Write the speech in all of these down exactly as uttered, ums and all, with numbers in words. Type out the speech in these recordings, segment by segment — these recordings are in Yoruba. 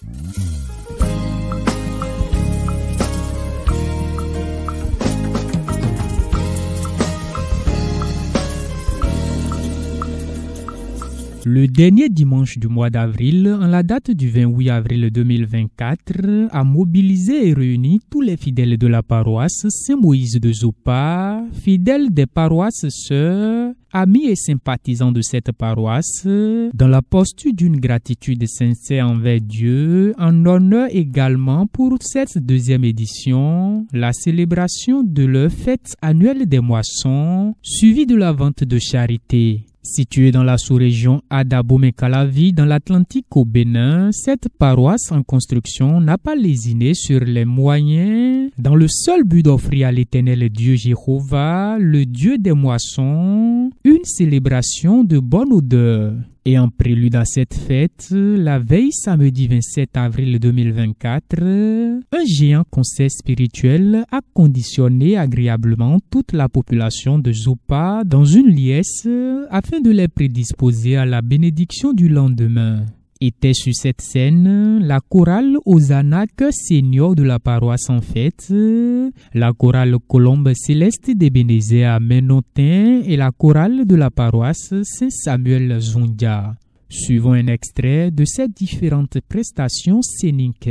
Le dernier dimanche du mois d'avril, en la date du vingt-huit avril deux mille vingt-quatre, a mobilisé et réuni tous les fidèles de la paroisse Saint-Moïse de Zopa, fidèles des paroisses sœurs, amis et sympathisants de cette paroisse, dans la posture d'une gratitude sincère envers Dieu, en honneur également pour cette deuxième édition, la célébration de leur fête annuelle des moissons, suivie de la vente de charité. Située dans la sous-région Adabo-Mekalavi, dans l'Atlantique au Bénin, cette paroisse en construction n'a pas lésiné sur les moyens dans le seul but d'offrir à l'Éternel Dieu Jéhovah, le Dieu des moissons, une célébration de bonne odeur. Et en prélude à cette fête, la veille samedi vingt-sept avril deux mille vingt-quatre, un géant concert spirituel a conditionné agréablement toute la population de Zopa dans une liesse afin de les prédisposer à la bénédiction du lendemain. Était sur cette scène la chorale Hosanna Cœur Senior de la paroisse en fête, la chorale Colombe Céleste d'Ebenezer à Menotin et la chorale de la paroisse Saint-Samuel Zondia. Suivons un extrait de ces différentes prestations scéniques.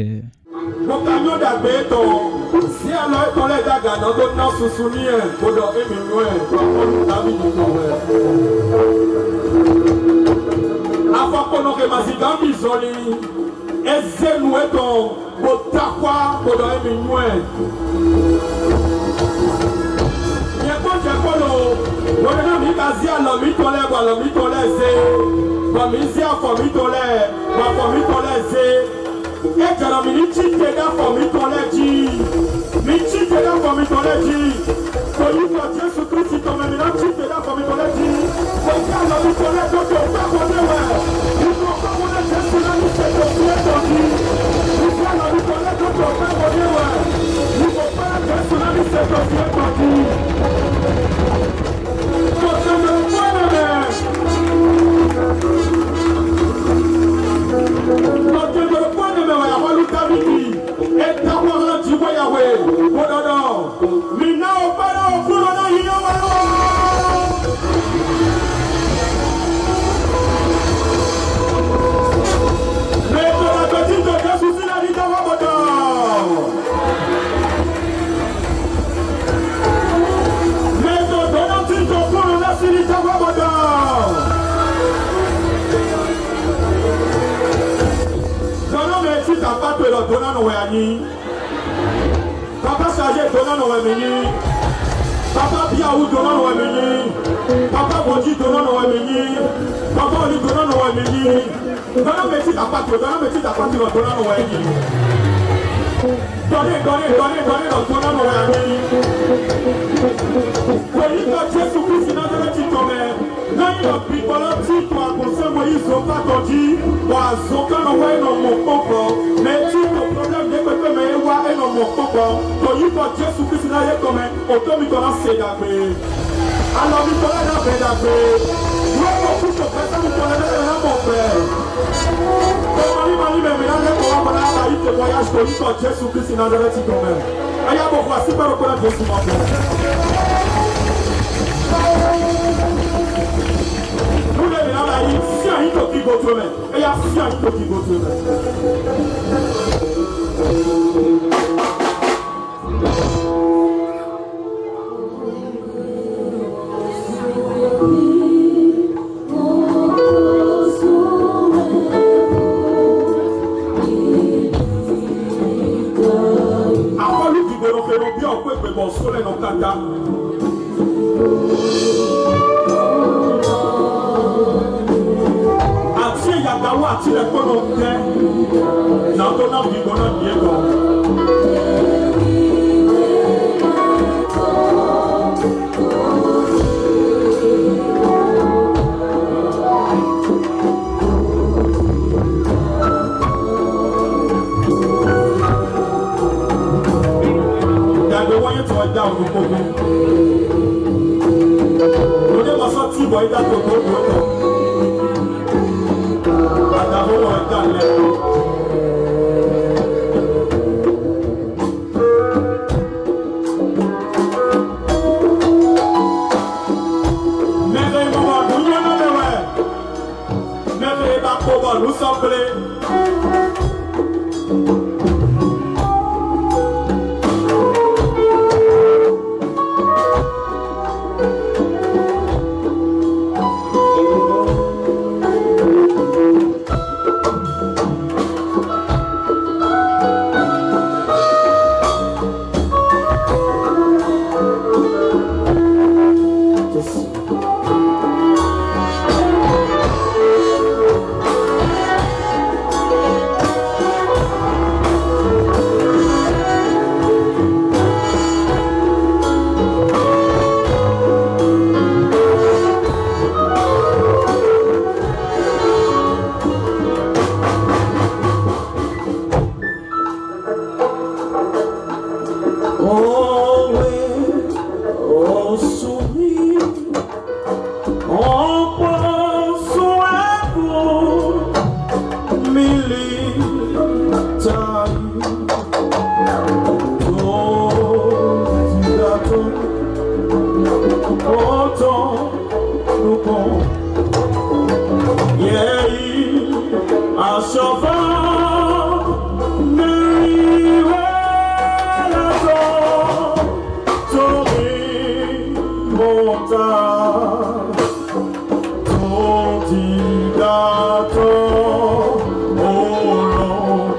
Afakono ke mazigambi zoli ezenu eto botakwa bodo eminwe Yeko jekolo wona mi kazi alo mi tole ba lo mi tole ze ba mi zi afo mi tole ba fo mi tole ze e jara mi ni chite da fo mi tole ji mi chite da fo mi tole ji ko yi ko Jesu Kristo to me na chite da fo mi tole ji ko ka lo mi tole do to ka ko de we Papa Sajé donna no wemeni, Papa Biaou donna no wemeni, Papa Boji donna no wemeni, Papa Oli donna no wemeni, donna meti ta patro, donna meti ta patro donna no wemeni. Donnez, donnez, donnez, donnez no donna no wemeni. Koyi ko Jesu Kristo Nazareth tome, na yo pipola ti to akose Moïse o patoji, wa zoka no we no mokoko, meti ko problem de pepe me wa e no mokoko, koyi ko Jesu Kristo na ye tome, otomi ko na se da pe. Alors mi kola na be da pe. Wo ko kuto pesa mi kola na mo pe. Ko mali mali me me na le ko wa na ba ite voyage koyi ko Jesu Kristo Nazareth tome. Aya bo kwa si pero ko na Jesu mo pe. Nous les venons là, il y a un qui go to me. Et il y a un qui go to me. Après lui qui veut nous faire bien, on peut faire bon soleil dans Kata. Ati le kono te, na tona bigona diego. Yàgbé wáyé tó ọjà òkúkú. Lóde ma sọ tí ìbọn ìdá tó tó tó tó. 我 Oh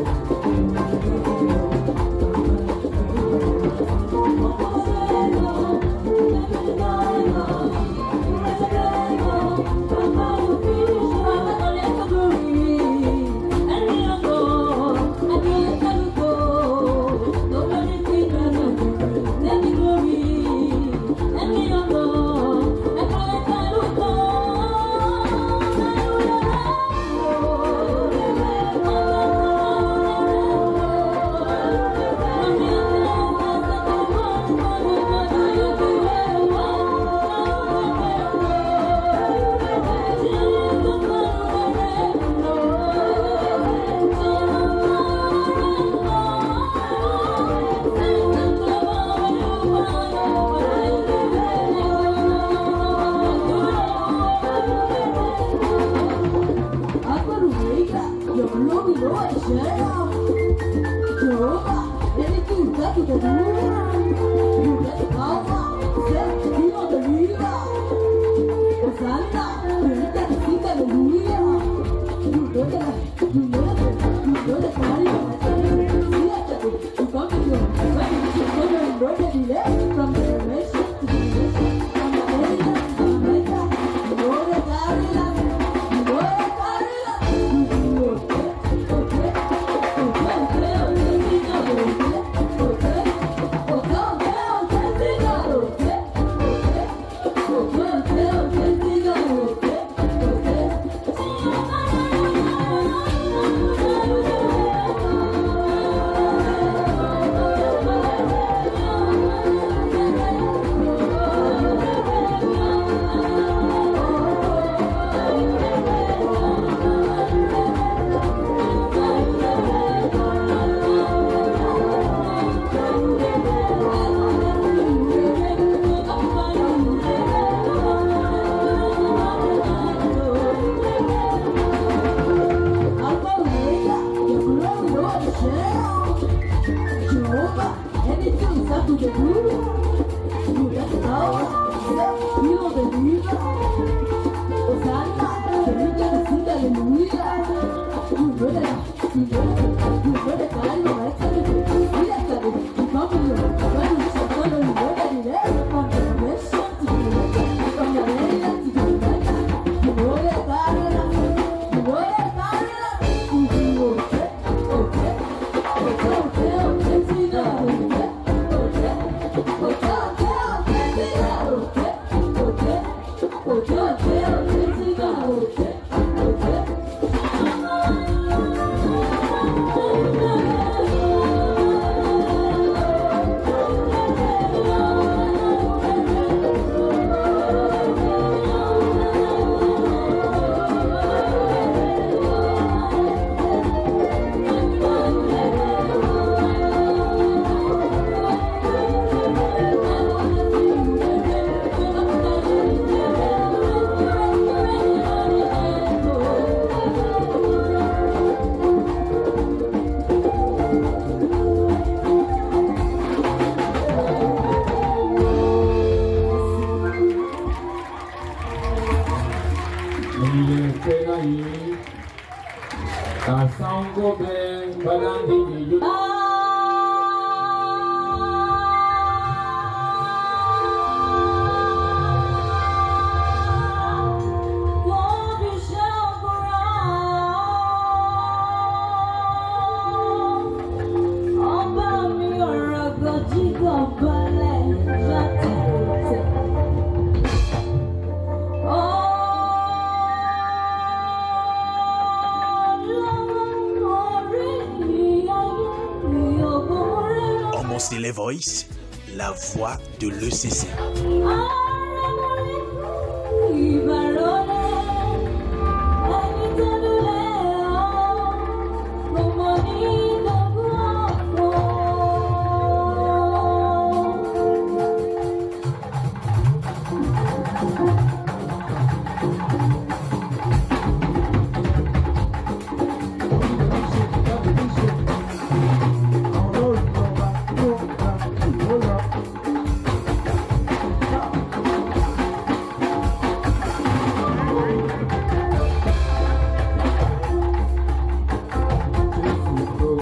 Voice, la voix de l'E C C.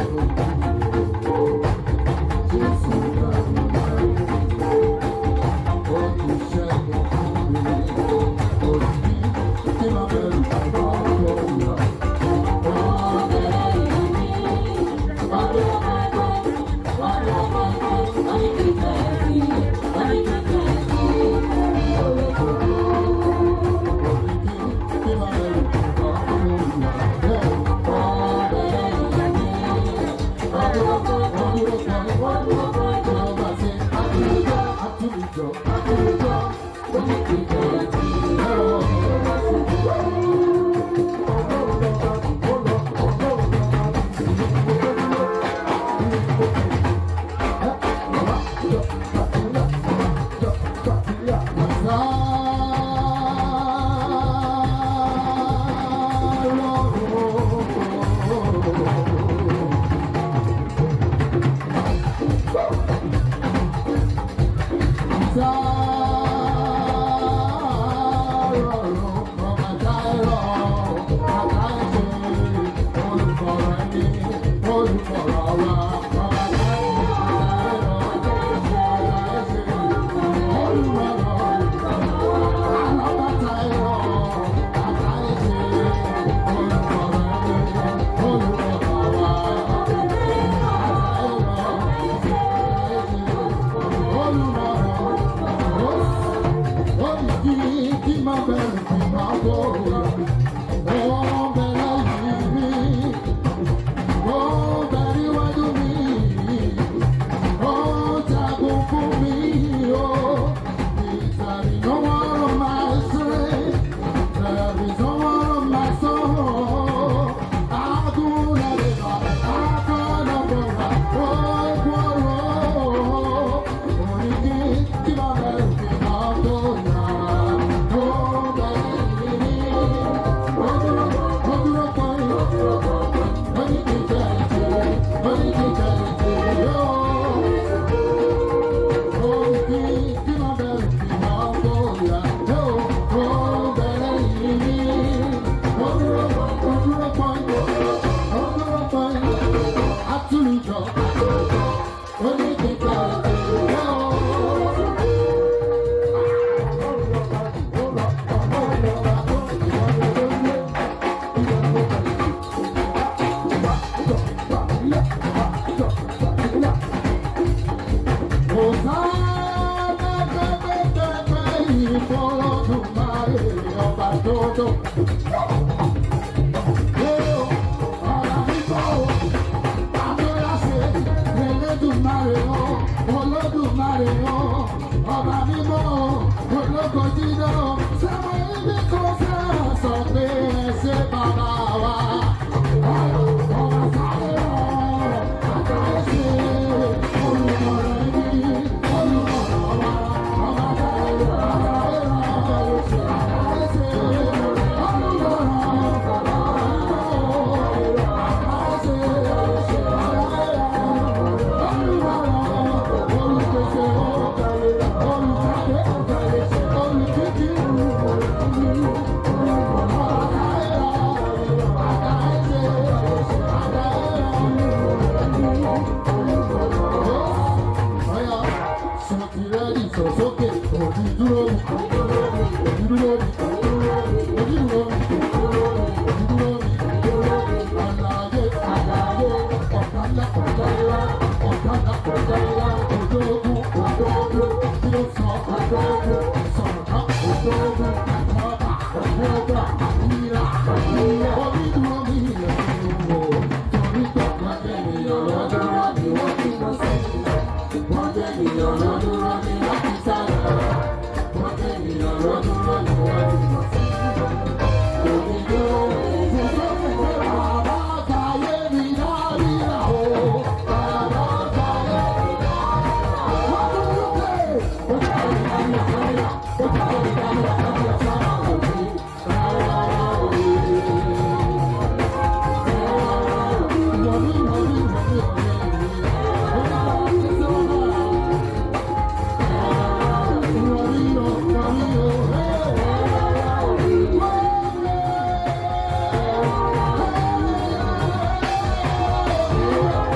Yeah.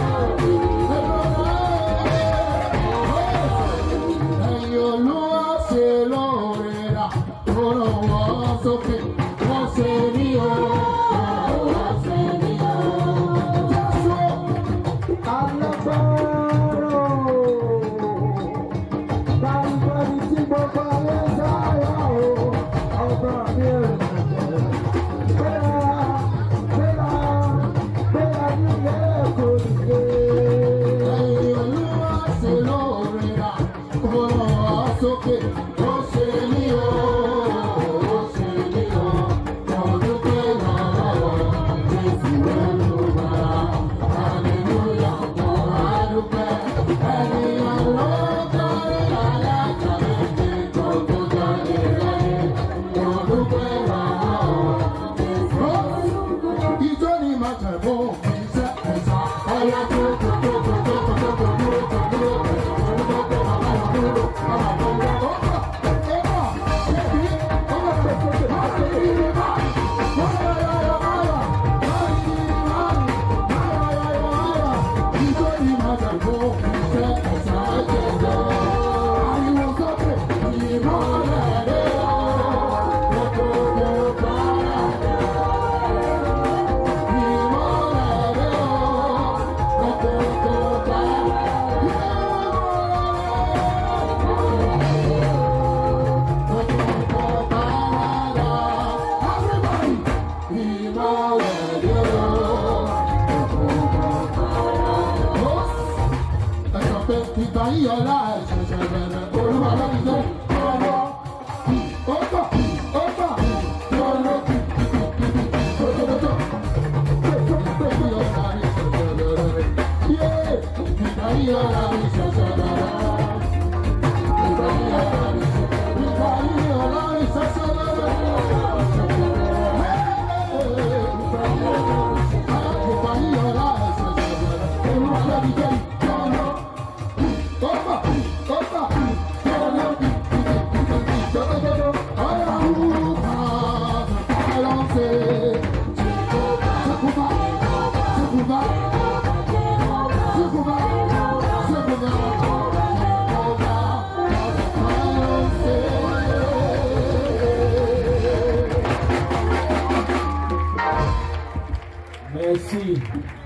Merci.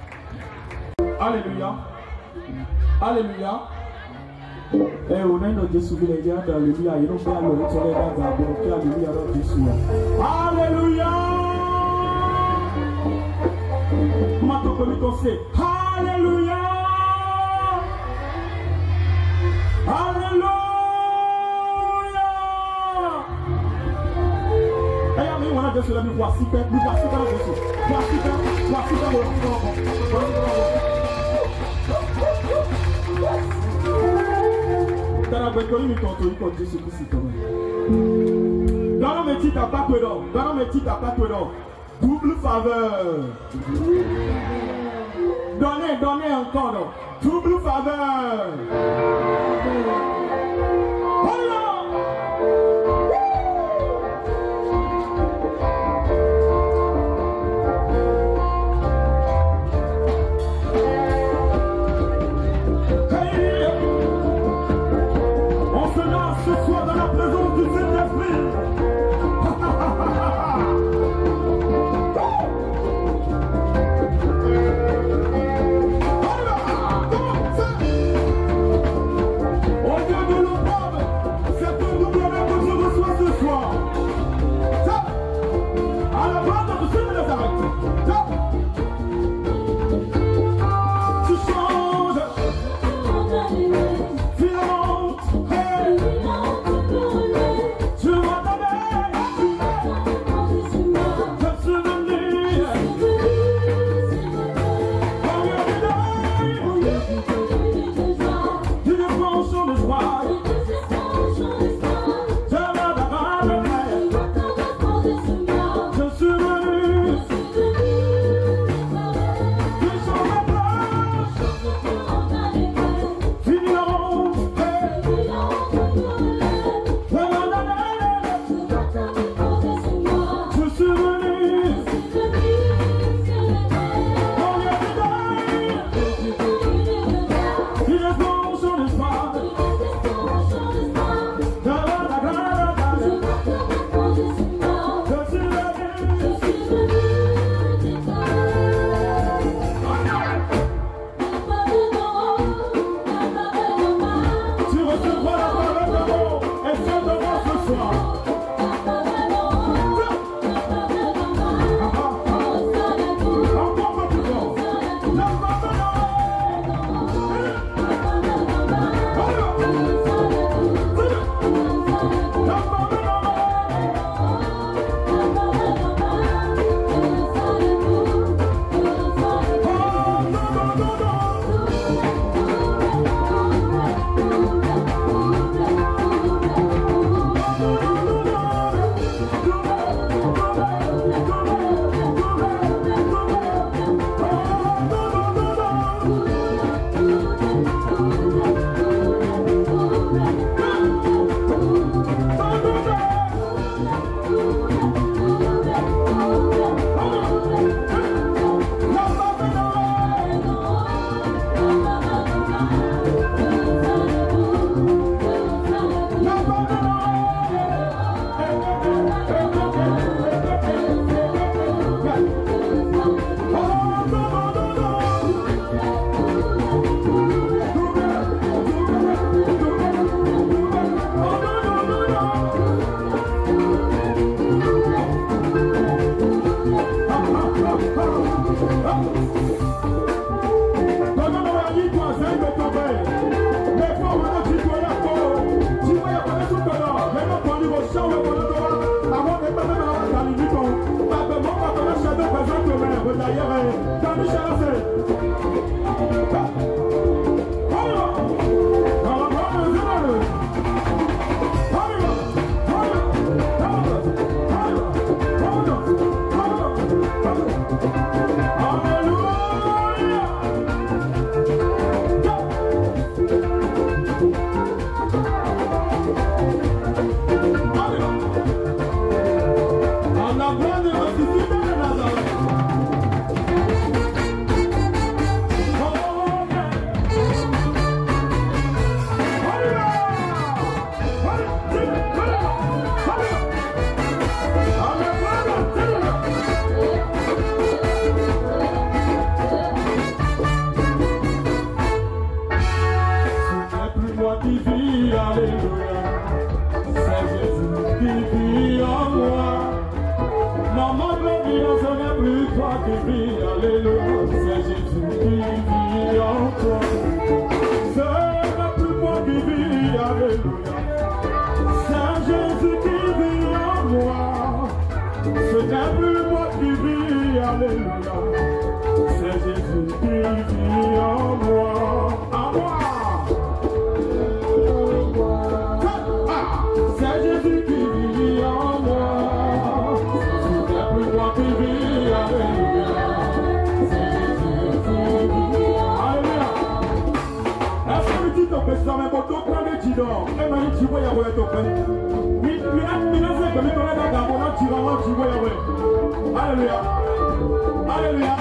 Alléluia. Alléluia. Eh, on a une Jésus qui est là, alléluia. Il nous fait alléluia, il est là, alléluia, Jésus. Alléluia. Maintenant, comme on sait, alléluia. Alléluia. Eh, amis, on a Jésus là, nous voici, nous voici dans Jésus. Voici dans, voici dans le Donne mes titres à pas que d'or. Donne mes titres à pas que d'or. Double faveur. Donnez, donnez encore d'or. Double faveur. Ce soir dans la présence du Saint-Esprit. qui vit, alléluia. C'est Jésus qui vit en toi. Ce n'est plus moi qui vis, alléluia. C'est Jésus qui vit en moi. Ce n'est plus moi qui vis, alléluia. C'est Jésus qui vit en moi. En moi. C'est Jésus qui vit en moi. Ce n'est plus moi qui vis, alléluia. C'est Jésus qui vit en moi. Alléluia. Est-ce que tu te fais ça, mais pour tout prendre des tidors, et maintenant tu vois, il y a un peu de Alléluia. Alléluia.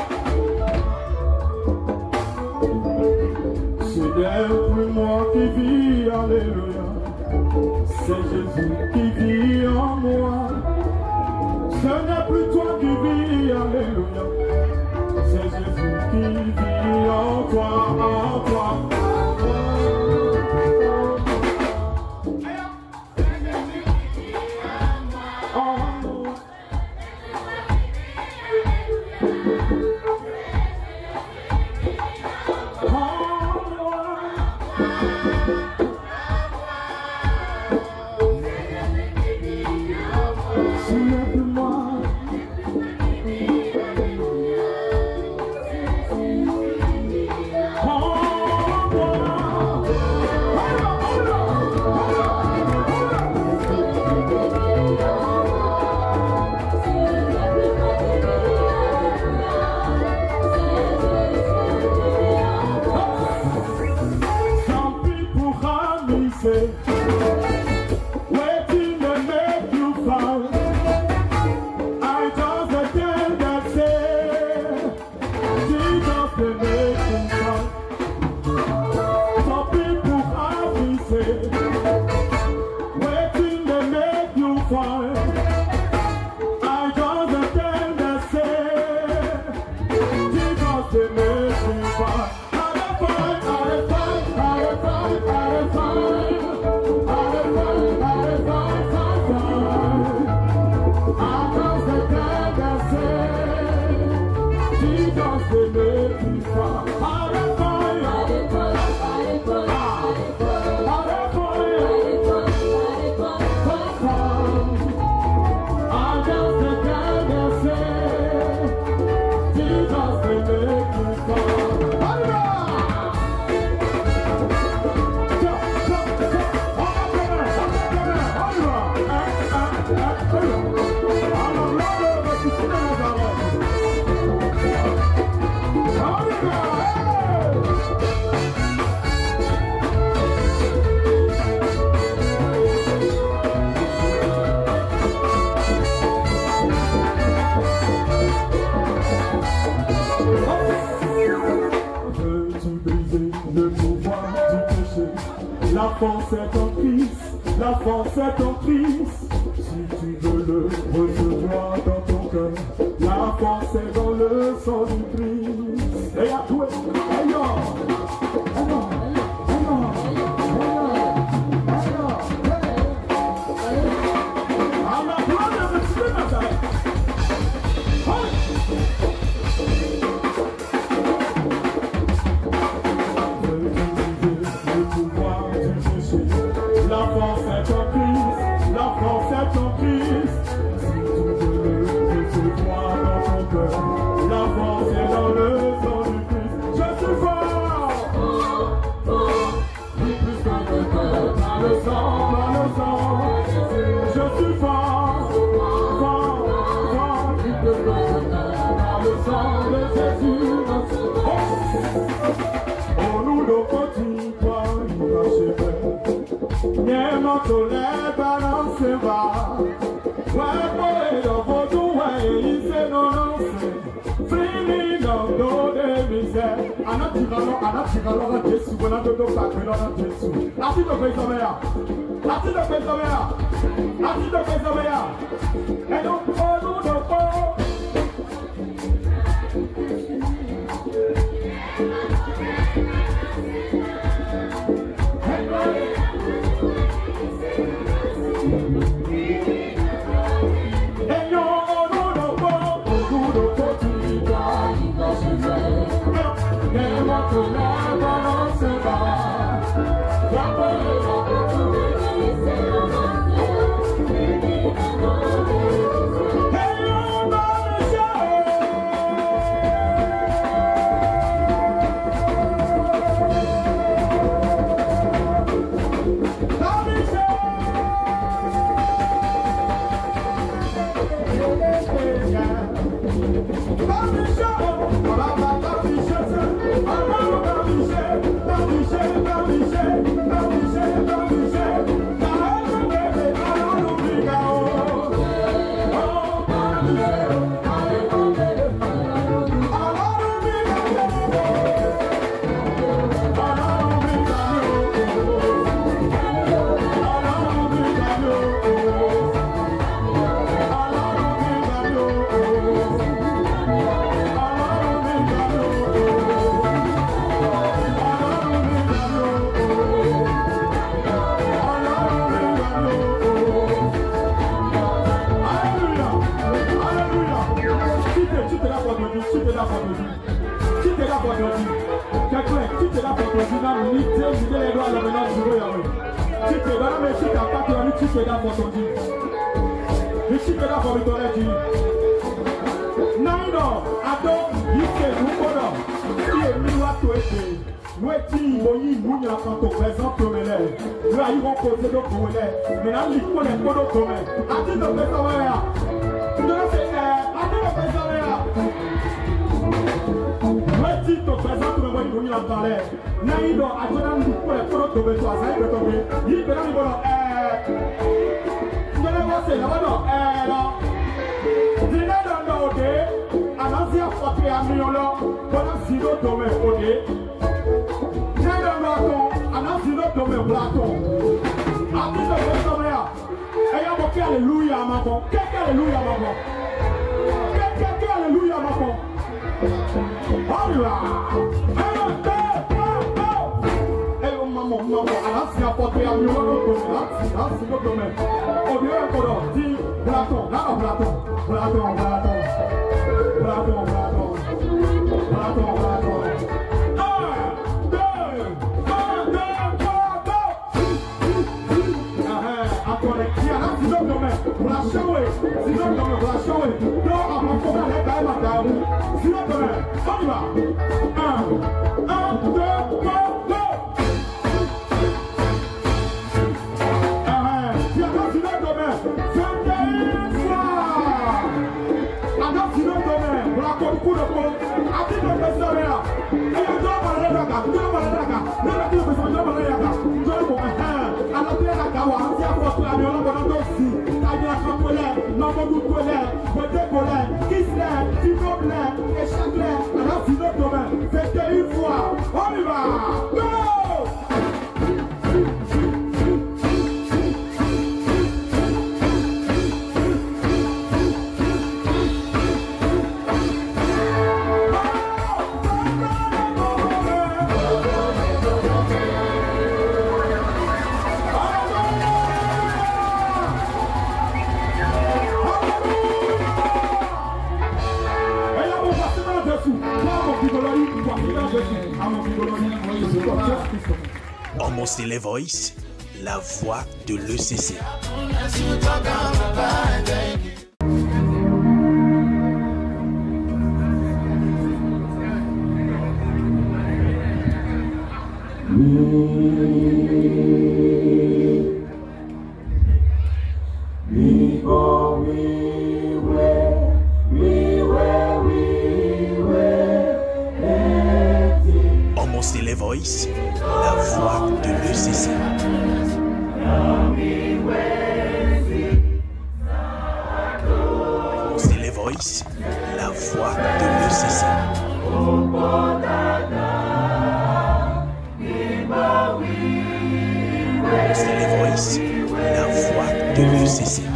Ce n'est plus moi qui vis, alléluia. C'est Jésus qui vit en moi. Ce n'est plus toi qui vis, alléluia. C'est Jésus qui vit en toi, en toi. Waiting to make you fall. I just tell that say Jesus will make you fall. Some people have me say waiting to make you fall. I just tell that say Jesus will make you fall. I fight, I fight, I fight, I fight. La force est en Christ, la force est en Christ. Si tu veux le recevoir dans ton cœur, la force est dans le sang du Christ. Et à toi, ailleurs, ailleurs, ailleurs, ailleurs, à la gloire de Jésus de Nazareth. La force est en Christ, la force est en Christ. Si tu veux le recevoir dans ton cœur, la force est dans le sang du Christ. Je suis fort, plus que le cœur, dans le sang, dans le sang. Je suis fort, fort, fort, plus que le cœur, dans le sang de Jésus. Oh, nous le petit pas, nous lâchez. Niema tole balance ba. Why boy do vodu why ise no no se. Free no do de mi se. Anati galo anati galo ga Jesu bona do do pa pelo na Jesu. Ati do pe so ya. Ati do pe so ya. Ati do pe so ya. E do o do do po. And you're all the da fotozina nite nile do ala mena zuro yawe. Chike da na me chika pati wa ni chike da fotozi. Ni chike da fotozole ji. Naido ado yike nukodo. Iye mi wa to ete. Weti oyi munya kanto présente mele. Nous ayi won poser do kowele. Mais na li ko le kodo tome. Ati do pesa wa ya. Ndo se eh ati do pesa wa ya. Weti to présente me woni munya tale. Na ido ajona ndu ko le kodo tome to azai beto be. Yi be na mi bono eh. Ndo le wa se na bono eh la. Dina do ndo de. Anazia fote amiolo. Bona sino tome ode. Alléluia, ma bon. Quelqu'un alléluia, ma bon. Quelqu'un alléluia, ma bon. Un, deux, trois, go. Eh, maman, maman, alors si apporté à mieux, là, c'est notre domaine. Au lieu de quoi, dis, Platon, là, Platon, Platon, Platon, Platon, Platon, Platon, Platon. Un, deux, un, deux, trois, go. Attendez, qui a là, c'est notre domaine. Pour la shower, c'est notre domaine, pour la shower. Non, à mon frère, elle est madame. C'est notre domaine. On y va. Un, un, deux, trois, go. Ah, qui a là, c'est notre domaine. vingt et une fois. Alors, c'est notre domaine. Pour la coup de peau. À qui de faire ça, là? Et il doit parler de la gare. Il doit parler de la gare. Il doit parler de la gare. Il doit parler de la gare. Il doit parler de la gare. Alors, il y a la gare. Il y a la gare. Il y a la gare. Non, mon goût colère, votre colère, Kisler, Tinobler, et Chagler, alors c'est notre domaine, c'était une fois, on y va, go! Almost Ele Voice, la voix de l'E C C. Almost Ele Voice, la voix de l'E C C. Almost Ele Voice, la voix de l'E C C. Almost Ele Voice, la voix de l'E C C.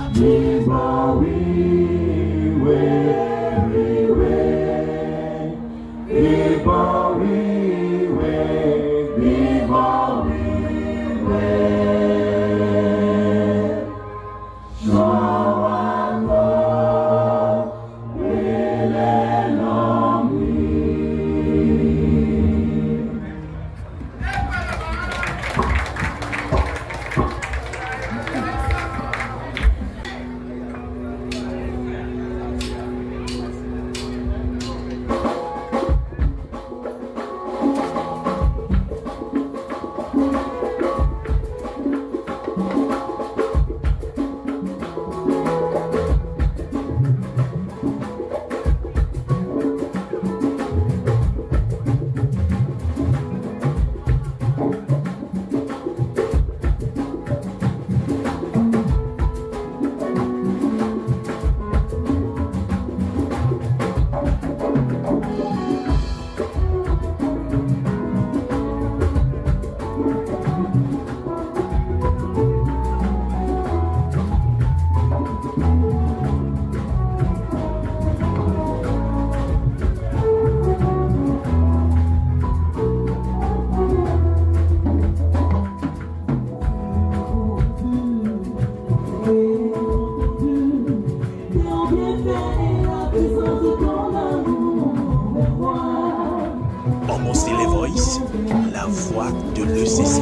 Voice, la voix de l'E C C.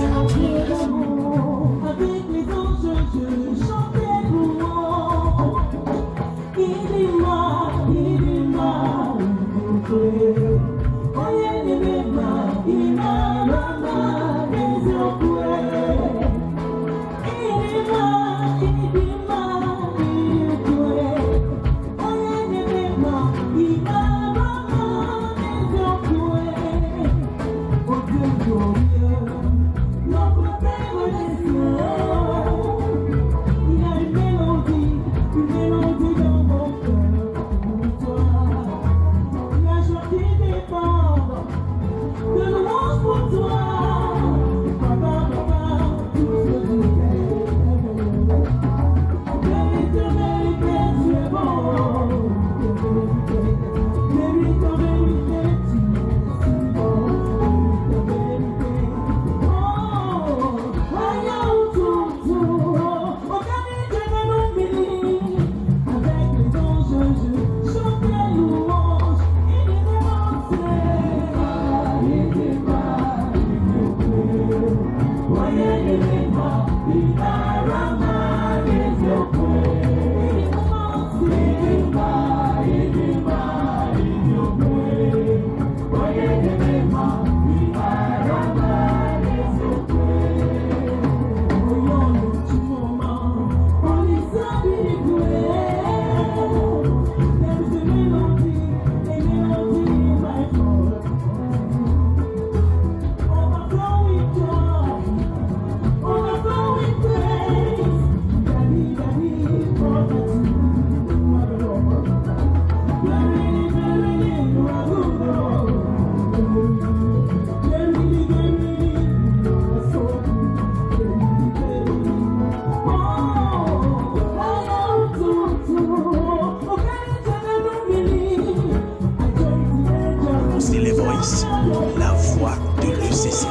La voix de l'E C C.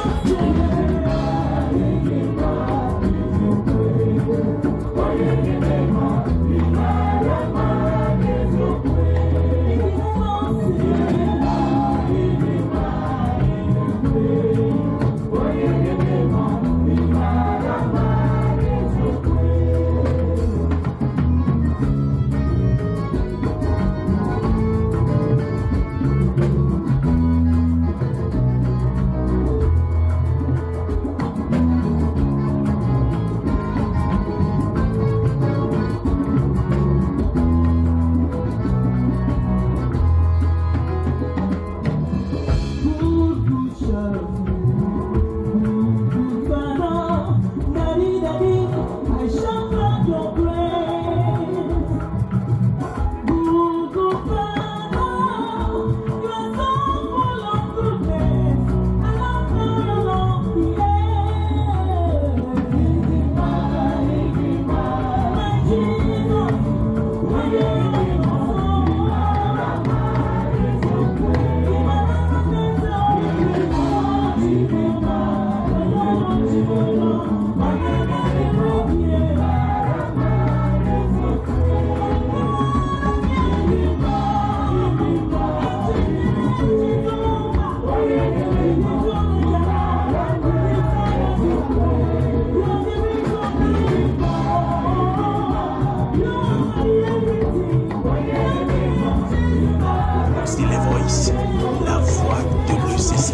La voix de l'E C C.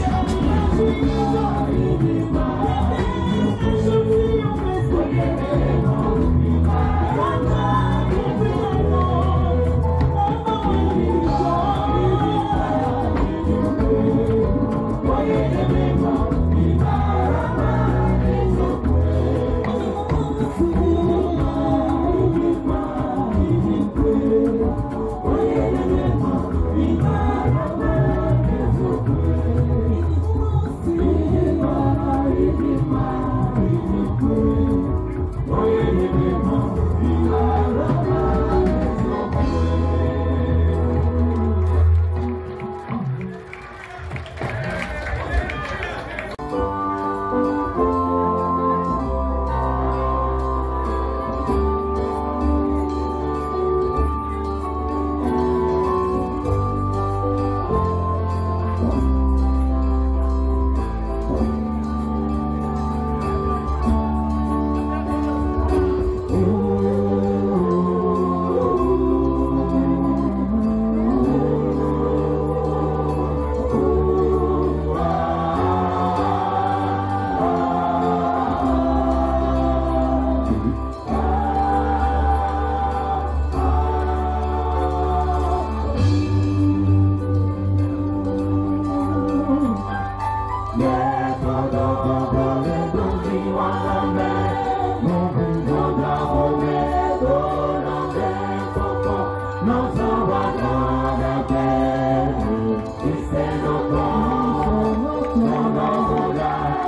My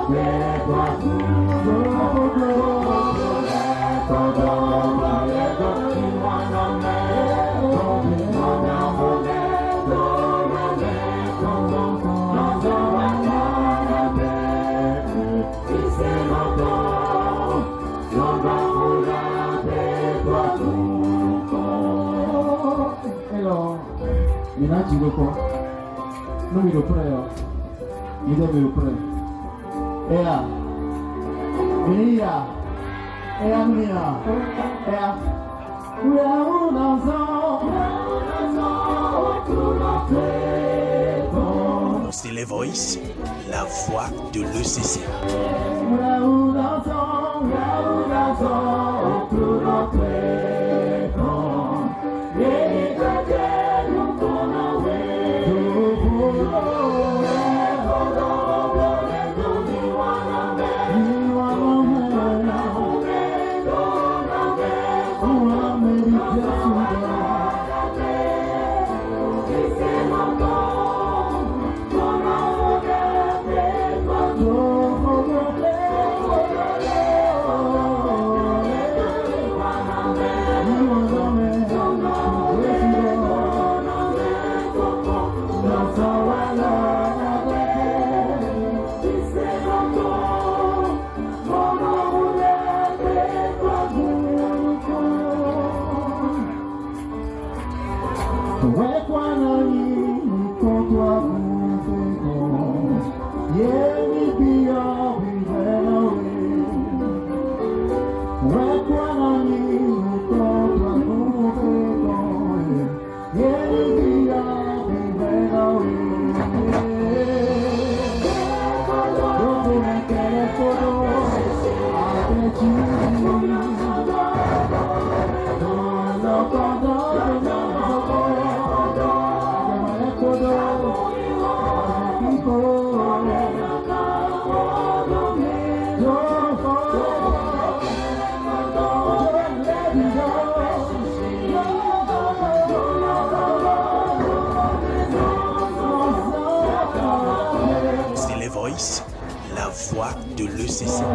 Tu veux quoi? Non, mais le prêt, il est le prêt. Et là, et là, et là, et là, et là, où est-ce Mon Style Voice, la voix de l'E C C. La voix de l'E C C.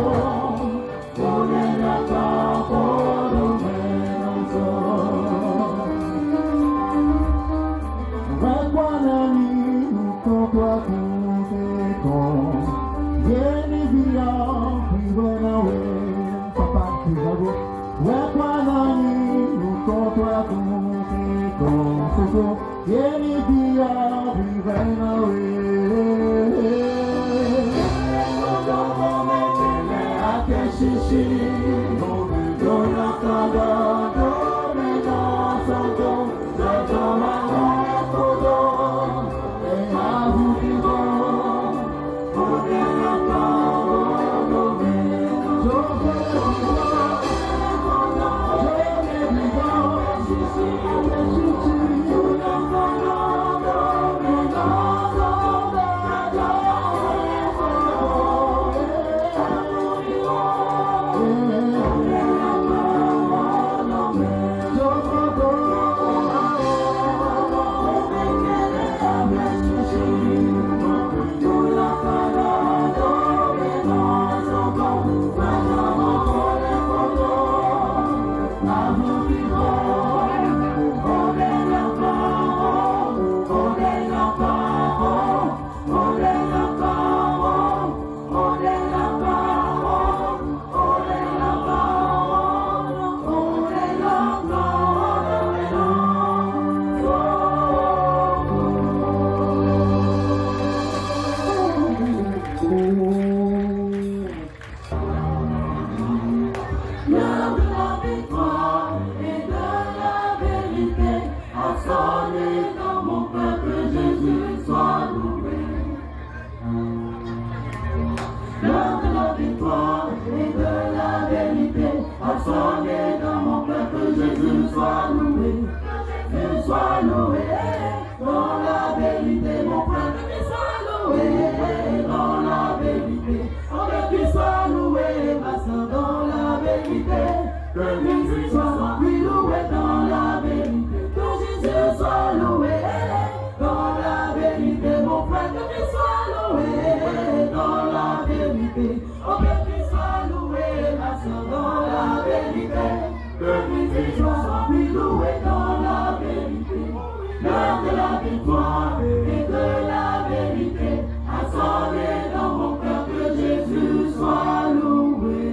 vérité. Oh, que tu sois loué, ma soeur, dans la vérité. Que tes jours soient plus loués dans la vérité. L'heure de la victoire et de la vérité a sonné dans mon cœur, que Jésus soit loué.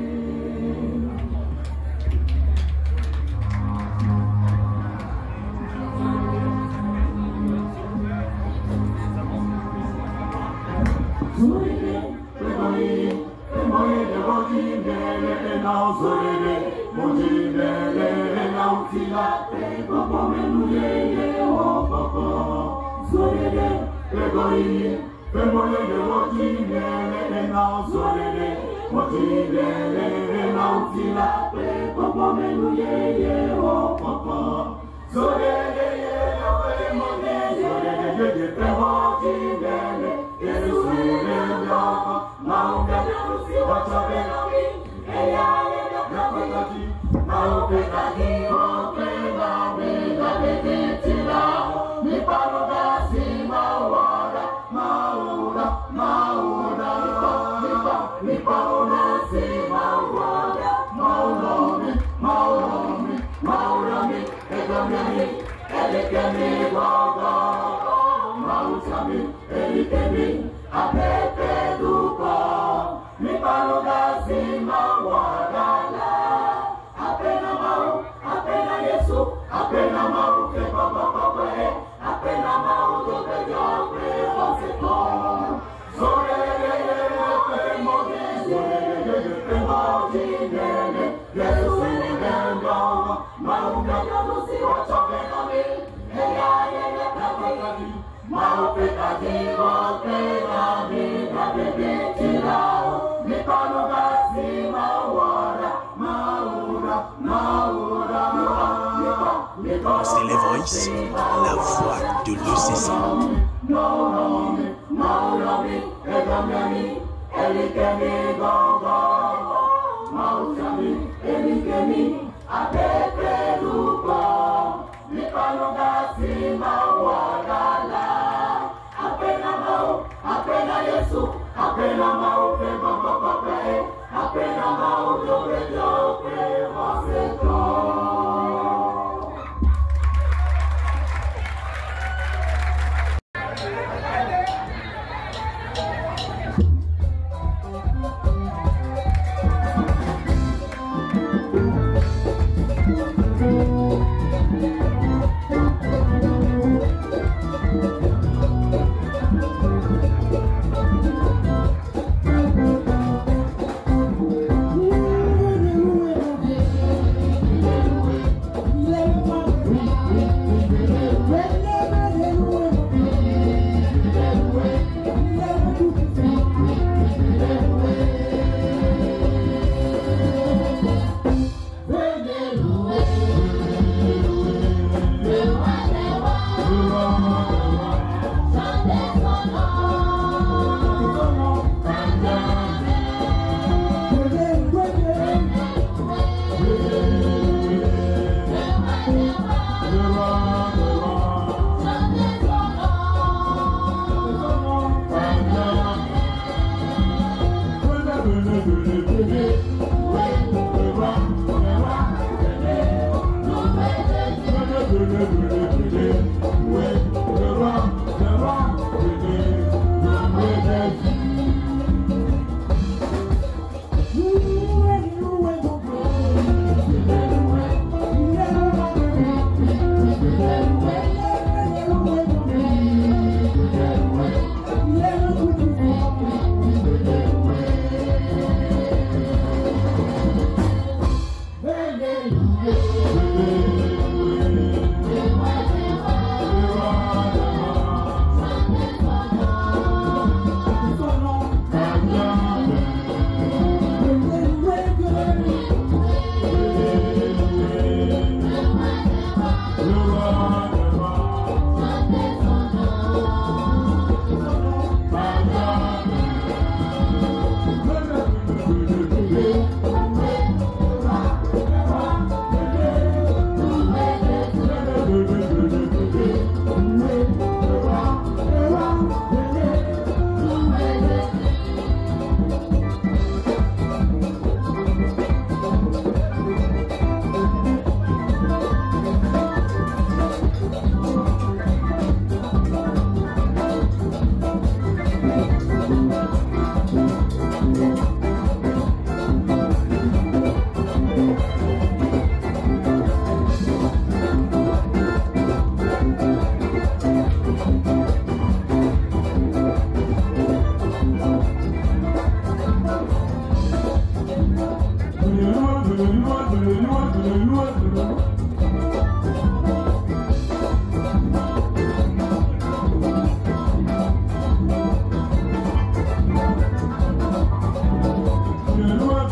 C'est les Voice, la voix de l'E C C.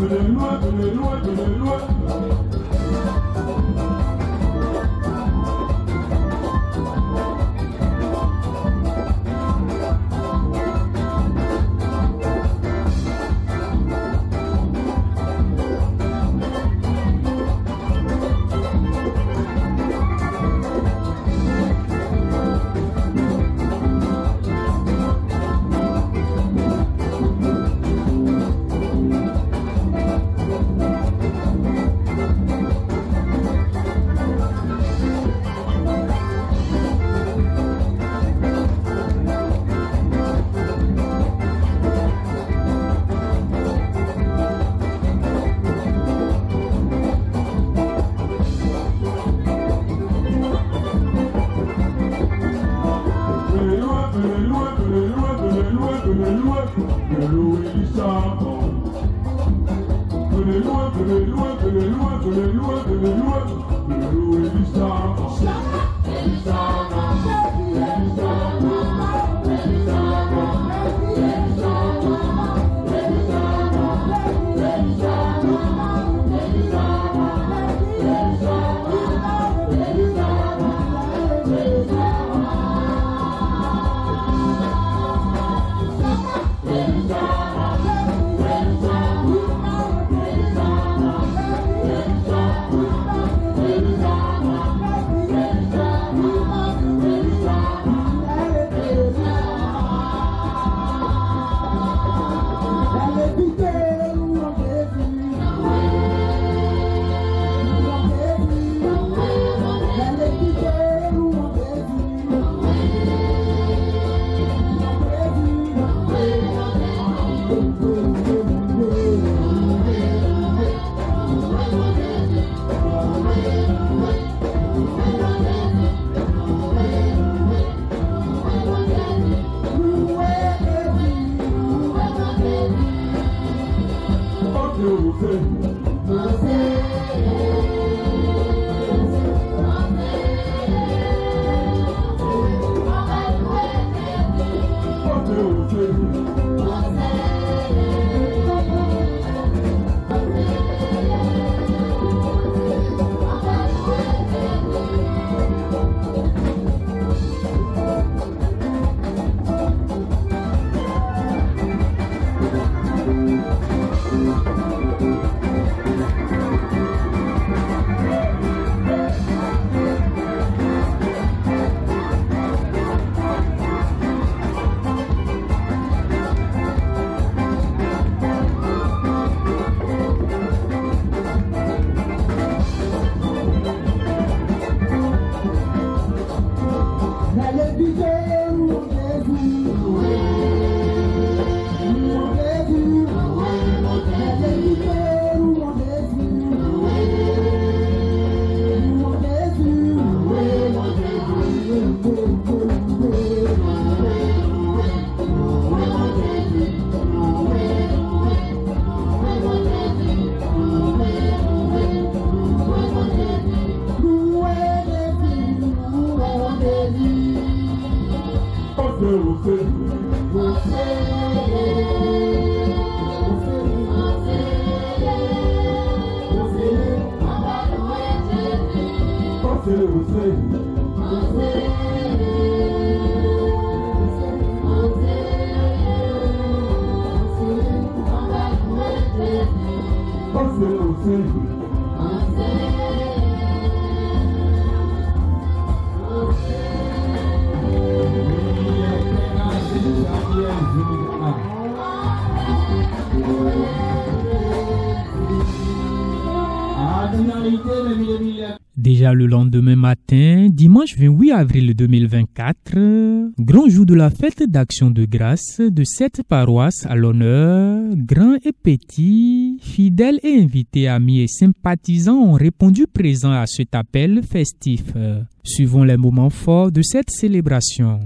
Déjà le lendemain matin, dimanche vingt-huit avril deux mille vingt-quatre, grand jour de la fête d'action de grâce de cette paroisse à l'honneur, grands et petits, fidèles et invités, amis et sympathisants ont répondu présents à cet appel festif. Suivons les moments forts de cette célébration.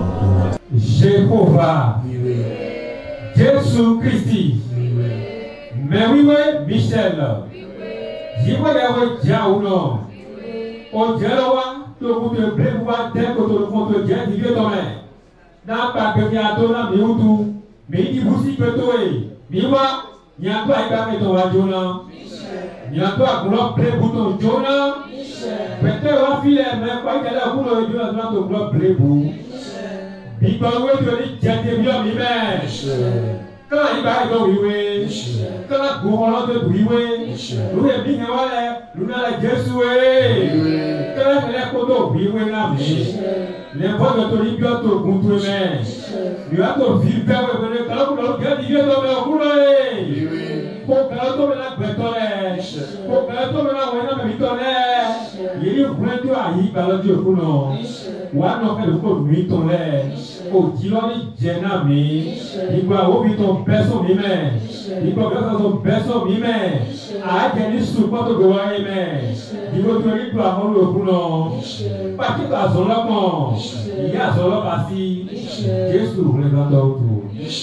Jéhovah, Jésus Christ, Mais oui, oui, Michel. J'y vois d'avoir déjà ou non. Au dialogue, tu peux te prévoir dès que tu comptes bien, tu veux ton main. N'a pas que tu as ton ami ou tout. Mais il dit aussi que tu es. Mais moi, il y a toi qui va mettre ton Jonah. Il y a toi qui va play pour ton Jonah. Peut-être on va filer, mais quoi qu'il y a pour le Jonah, tu vas play pour. Il va vous dire que tu es bien, mais. Quand il va être oui, quand la couronne de oui, nous est bien voilà, nous n'allons Jésus, quand la photo oui, là, les voix de ton libère ton contre main, nous avons vivre quand nous regardons Dieu dans le rouler, pour que nous tombe la bétonne, pour que nous tombe la voyant bétonne, il est vrai que aïe par le Dieu pour nous, ou à nous faire le coup de bétonne, au kilomètre général, il va ouvrir ton personne humaine, il va faire son personne humaine, à quel support de gloire humaine, il va te dire à mon loup, pas qu'il va son lopon, il y a son lopon assis, Jésus le grand autour.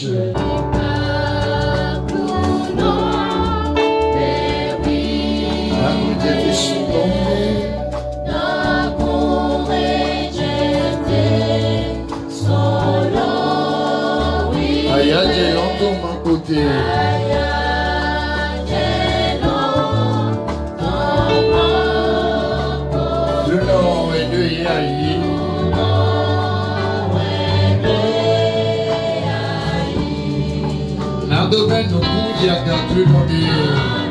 Aya Jelon mon côté. Le nom est de Yahi. Nando ben no kuji akan le nom de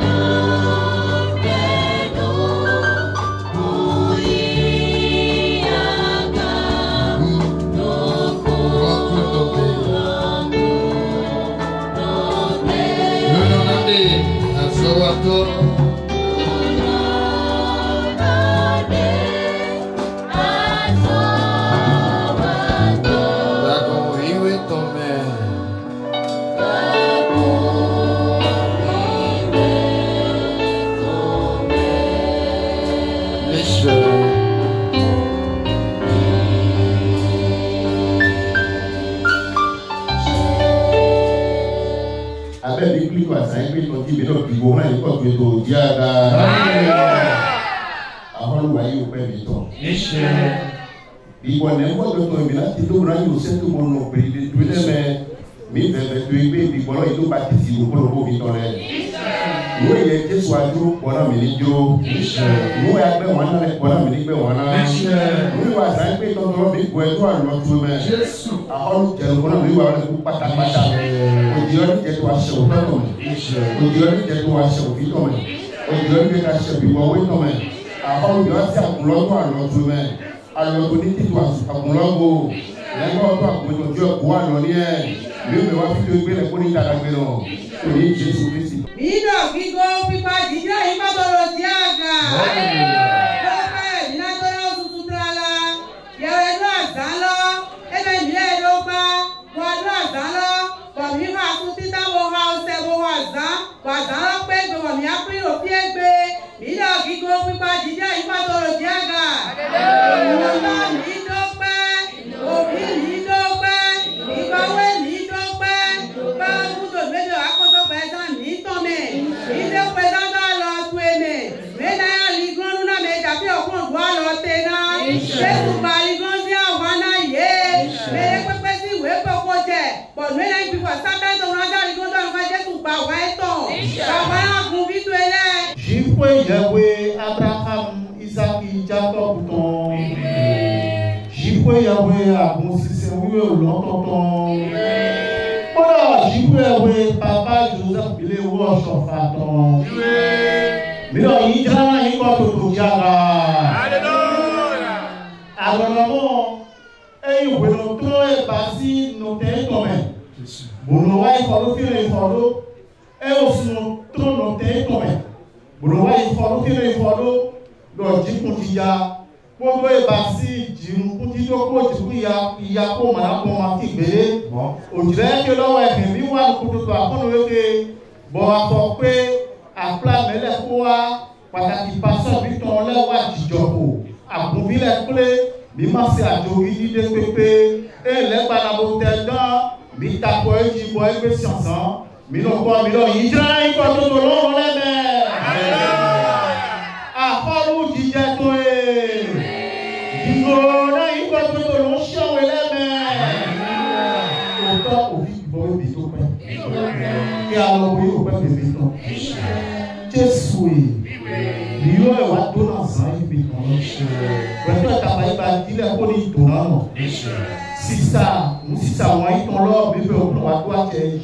Ibu ne mo do to mi na ti do ran yo se to mo no pe de tu me mi be be tu ibe bi bo lo ba ti si mo bo mi to le wo ye je so aju bo na mi ni jo wo ya gbe won na le bo na mi ni gbe won na wo wa sa pe to to mi go e to a lo tu me Jesu a ho je mo na mi wa le ku pata pata o di o ni je to a se o to me o di o ni je to a se o fi to me o di o ni ka se bi wo we to me a ho yo ti a ku lo to a lo tu me alors que tu dois akumulongo lengo kwa kumjua kuano ni eh mimi wapi tuwe le kuni takagero ni Yesu Kristo ino kigo pipa jija imadoro tiaga Baba inadoro susubrala yawe no azalo ebe mile roba wa no azalo wa mi ha tutita wo house wo waza wa azalo pe gbe wa mi apri o fi egbe ino kigo pipa jija imadoro tiaga Yahweh, Abraham, Isaac, Jacob, ton. Jipwe Yahweh, Abon, Sissé, oui, longtemps. Voilà, Jipwe Yahweh, Papa, Joseph, il est où, Chauffard, ton. Mais non, il y a un peu de Diara. Alléluia. Alors, maman, et il veut nous trouver, passer, nous tenir ton main. Bon, nous va y falloir faire les follow, et aussi nous trouver, nous tenir ton main. Buruwa ifolo kire ifolo do jikun ya ko do e ba si jiru ku ti do ko jiku ya ya ko ma ko ma ti gbe o jire ke lo wa ke mi wa ku to akono we ke bo wa so pe apla mele ko wa pataki paso bi ton le wa jijoko abun bi le kule bi ma se ajori di de pepe e le ba na bo te dan bi ta ko e ji bo e gbe siansan Mino kwa mino Israël kwa tout le long les mers. Ah, parou dijé toi. Digo na ikwa tout le long chant les mers. Autant au vit bon bito pain. Et alors oui au pain de bito. Jésus. Rio é o adoração bito. Quando a tabai batile a poli torano. Si ça, si ça va être ton lord, mais on va toi t'aider.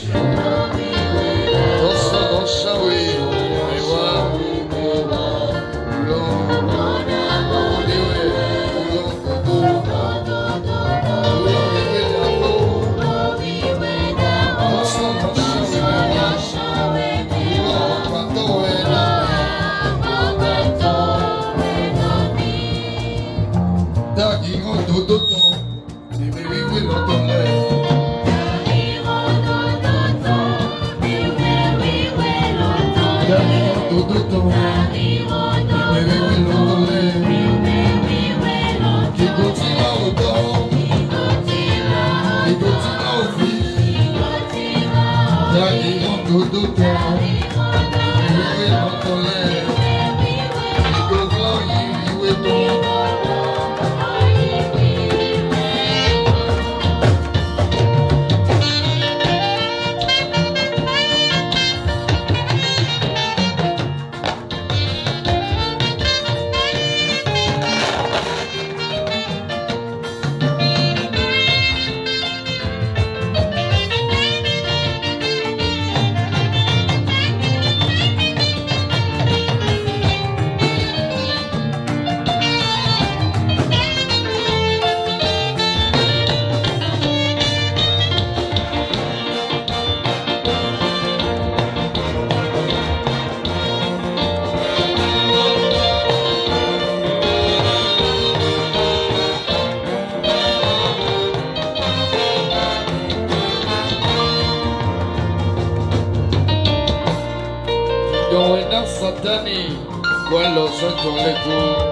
Satani, quello sotto le tue.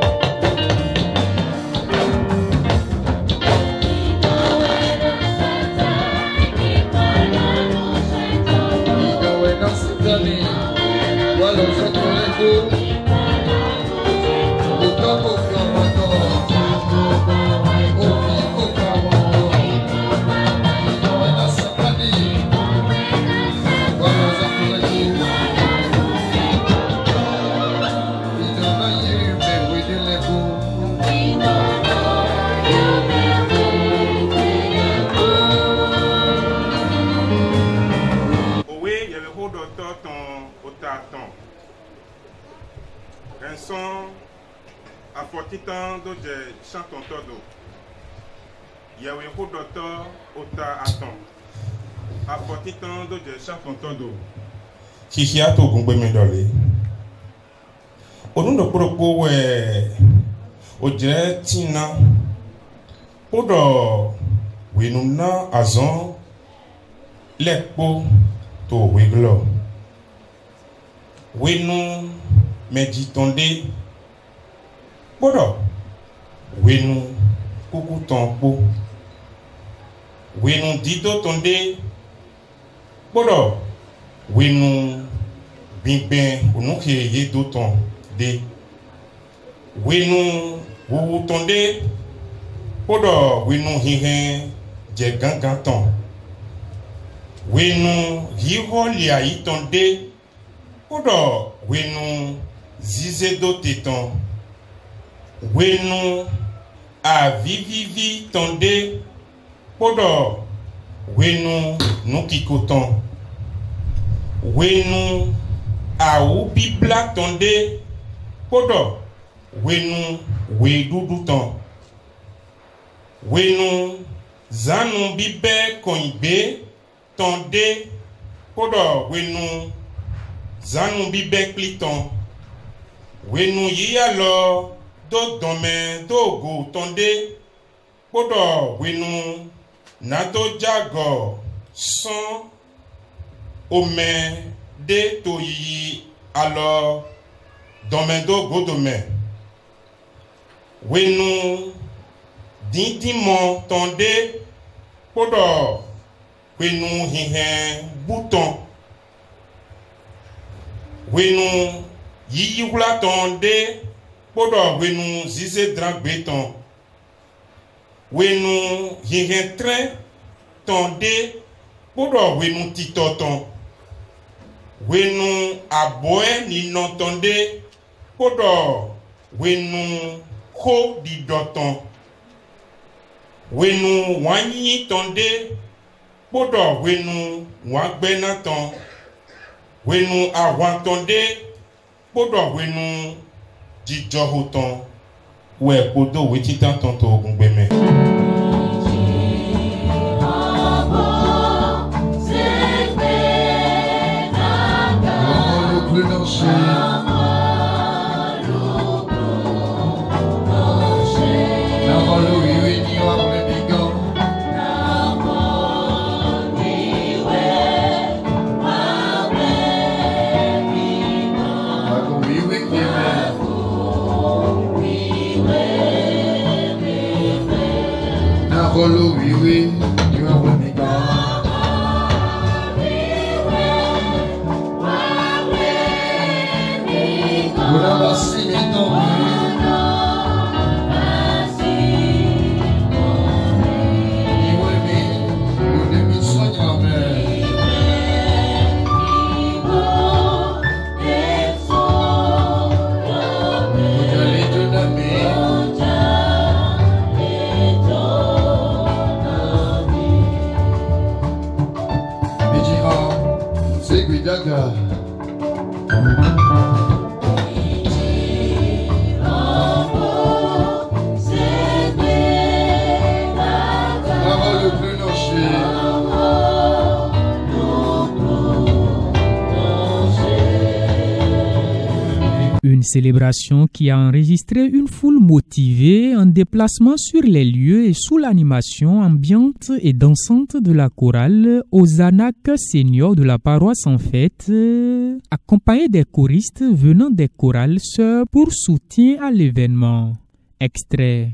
Afortitan do je chanton todo. Yawe ho docteur ota aton. Afortitan do je chanton todo. Kiki ato gungbe mi dole. Onu do poropo we o je tina. Podo we nuna azon lekpo to we glo. We nu meditonde. Podo wenu kuku tonpo wenu dido tonde podo wenu bimben onuke ye do ton de wenu wuwu tonde podo wenu hihen je gangan ton wenu hiho lia yi tonde podo wenu zize do teton wenu a vivivi tonde podo wenu nukikoton wenu a ubibla tonde podo wenu we dudu ton wenu zanu bibe koibe tonde podo wenu zanu bibe kliton wenu yiya lo do dome do go tonde podo wenu nato jago son ome de to yi alo dome do go dome wenu dindimo tonde podo wenu hihen bouton. Wenu yi wula ton de podo wenu zize drang beton. Wenu yihen train ton de podo wenu titoton. Wenu aboe ni non ton de podo wenu ko di doton. Wenu wanyi ton de podo wenu wagbena ton. Wenu awantonde podo wenu jijo hoton we podo wetitan tonto ogungbeme. Follow we we, you are with me God. Vous l'avez si maintenant. Gaga. Une célébration qui a enregistré une foule motivée en déplacement sur les lieux et sous l'animation ambiante et dansante de la chorale Ozanak Senior de la paroisse en fête, accompagnée des choristes venant des chorales sœurs pour soutien à l'événement. Extrait.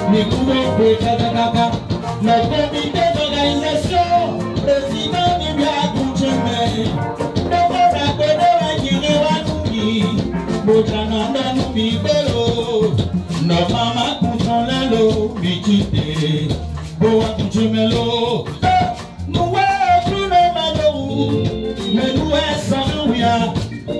les couverts caca caca. Le comité d'organisation, président du bien Couchemé, de la Côte de la Bojananda nous bibelo, nos mamas couchent l'eau, bichité, boa couchemelo. Nous ouais, plus le malo, mais nous est sans rien.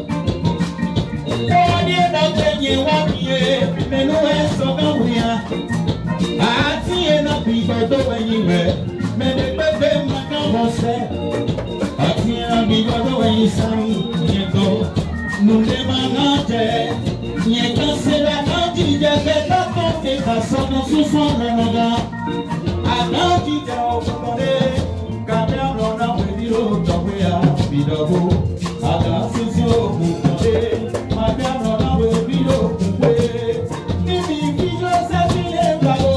On est dans le dernier wapier, mais nous est sans rien. Ati e na pipo do wenyiwe, me de bebe makamo se. Ati e na pipo do wenyisami, nyeko, nune manate, nyeka se la kanti de beta konte kasono suson renoga. Akanti de okupone, kamya mlona webiro tawea bidogo. Akansi si okupone, kamya mlona webiro kuwe. Nimi kijo se bile babo.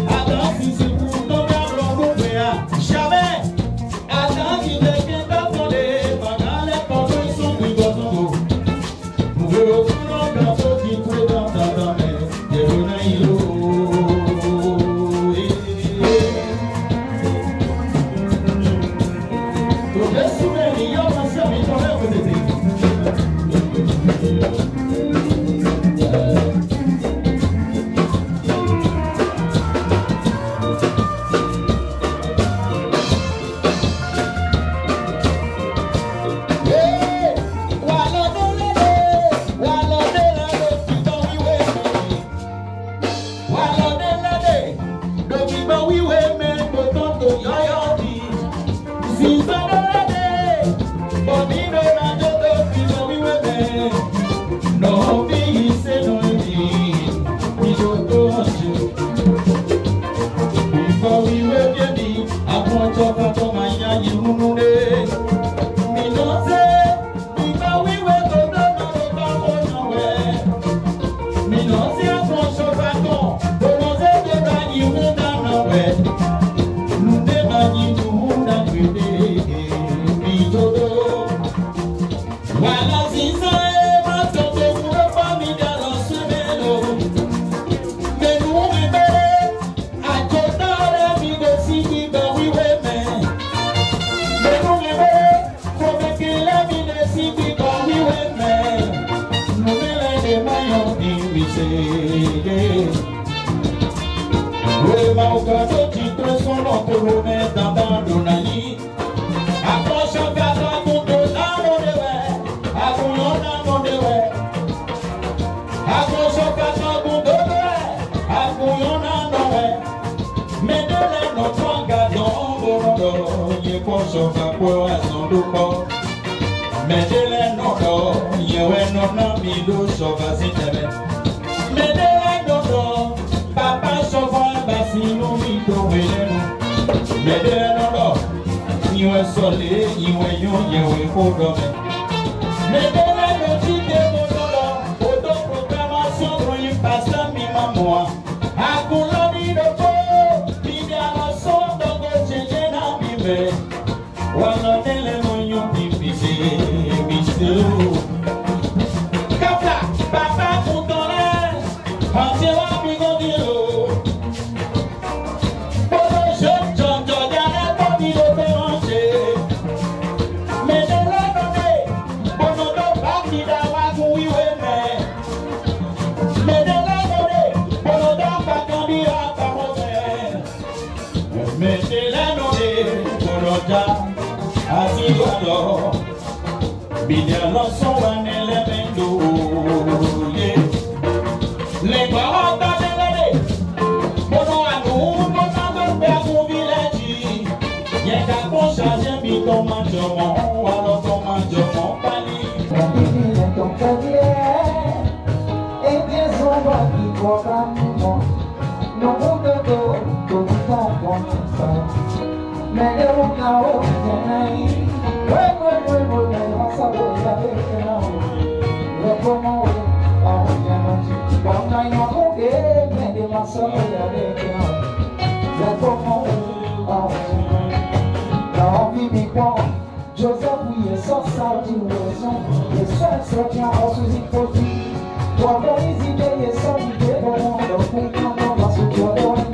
Joseph, oui, et sans ça, tu raison, et seul sortir en sous-hypothèse. Pour avoir les idées et sans idée, on ne comprend pas ce que tu as.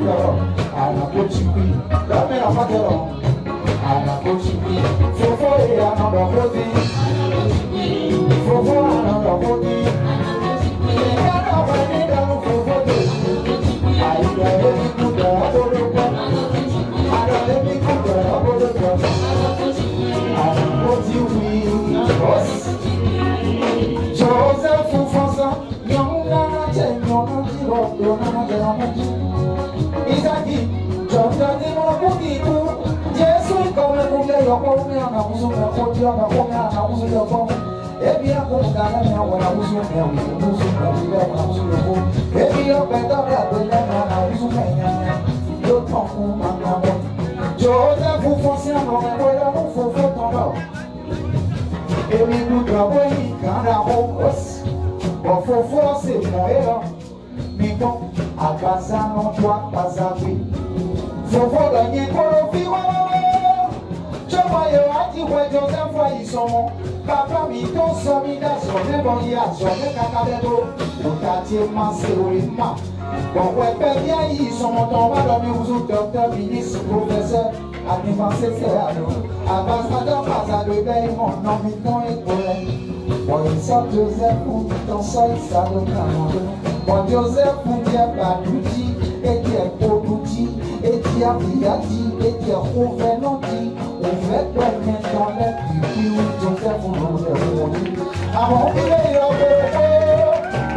Anakochikoro, Anakochikwi, Damena Matero, Anakochikwi, Fofo e Anandokoti, Fofo Anandokoti, Yana Vanida Fofo, Aida Emi Kuda Abodoko, Ada Emi Kuda Abodoko, Anakochikwi, Joseph Fufonsa, Yonga Tenona Tiro, Yonga Tenona Isaki, Jordan Mokukiku, Jesu come come your home and I was on the port of the home and I was on your phone. Every uncle got me when I was on there, we was on the when I was on the phone. Every up and down that way, and I was on the you talk home and I want Joseph Fufonsa, and I don't for photo. Every good trouble he can't hold us, but for force it more. Mito, Akaza no toi pas appris. Faut voir gagner pour le fiwo. Je voyais à dire ouais Joseph fois ils sont. Papa Mito somida sonne bon ya sonne kakabelo. Le quartier massé au lima. Bon ouais père bien ils sont montants va dormir vous docteur ministre professeur. Animal c'est à nous. Ambassadeur pas à de veille mon nom Mito est collègue. Bon ils sont Joseph ou Mito ça ils savent pas. Bon Joseph pour dire Baduti, et dire Poduti, et dire Biati, et dire Ouvenoti, Ouvet Benyen dans les pipi où Joseph pour nous le avant qu'il y ait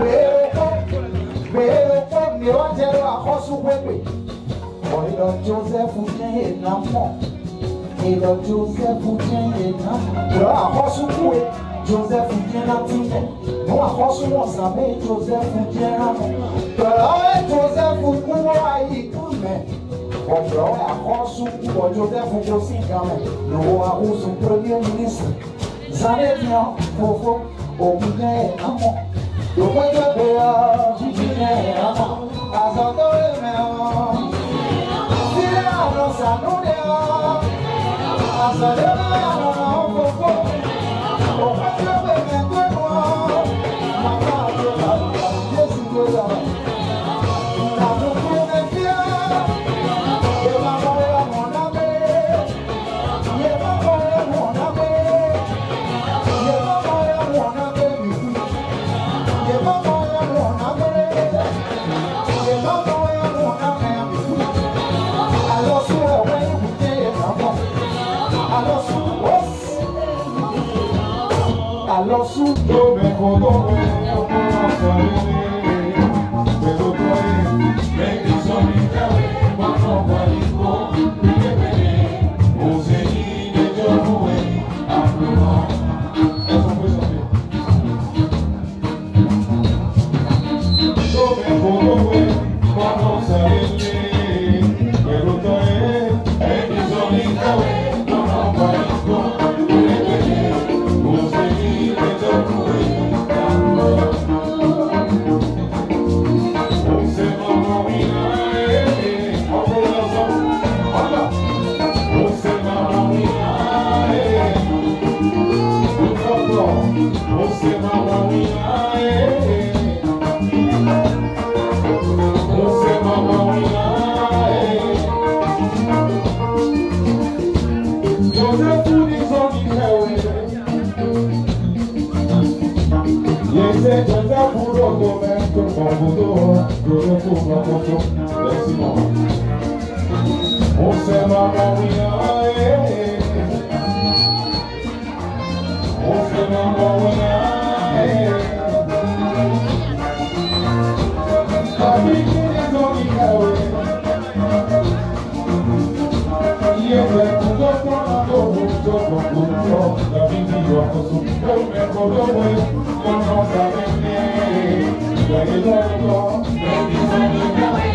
un peu, mais on dirait à Rossoué. Bon, il a Joseph pour bien et l'enfant. Il a Joseph pour bien et l'enfant. À Rossoué. Joseph vient la tine, nous accrochons ensemble, Joseph vient la main. De Joseph vous croyez quand même. On peut accrocher pour Joseph aussi quand même. Nous avons son premier ministre. Zane vient, Fofo, au milieu et amont. Le point de Béa, Julien et amont. Azando et Méon. Si la annonce à nous déa. Azando et amont, Fofo. Oh, my Alors sous yo me kodo yo pero toi mais ils ont mis carré moi on va l'iko bébé aux élites de jouer après elles sont présentées yo me kodo moi on s'arrêter pero toi mais ils ont mis carré moi on va l'iko on s'est maman oui aïe on s'est maman oui aïe la vie qui les ont dit il est vrai tout le temps à l'eau tout le temps la vie qui doit se souffrir mais qu'on le voit on s'en savait bien il est dans le temps mais ils ont dit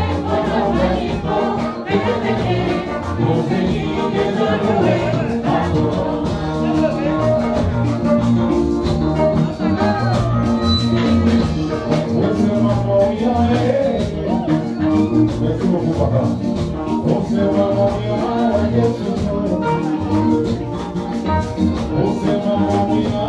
merci beaucoup papa. On s'est maman bien, on s'est maman bien,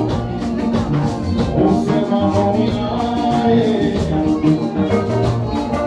on s'est maman bien.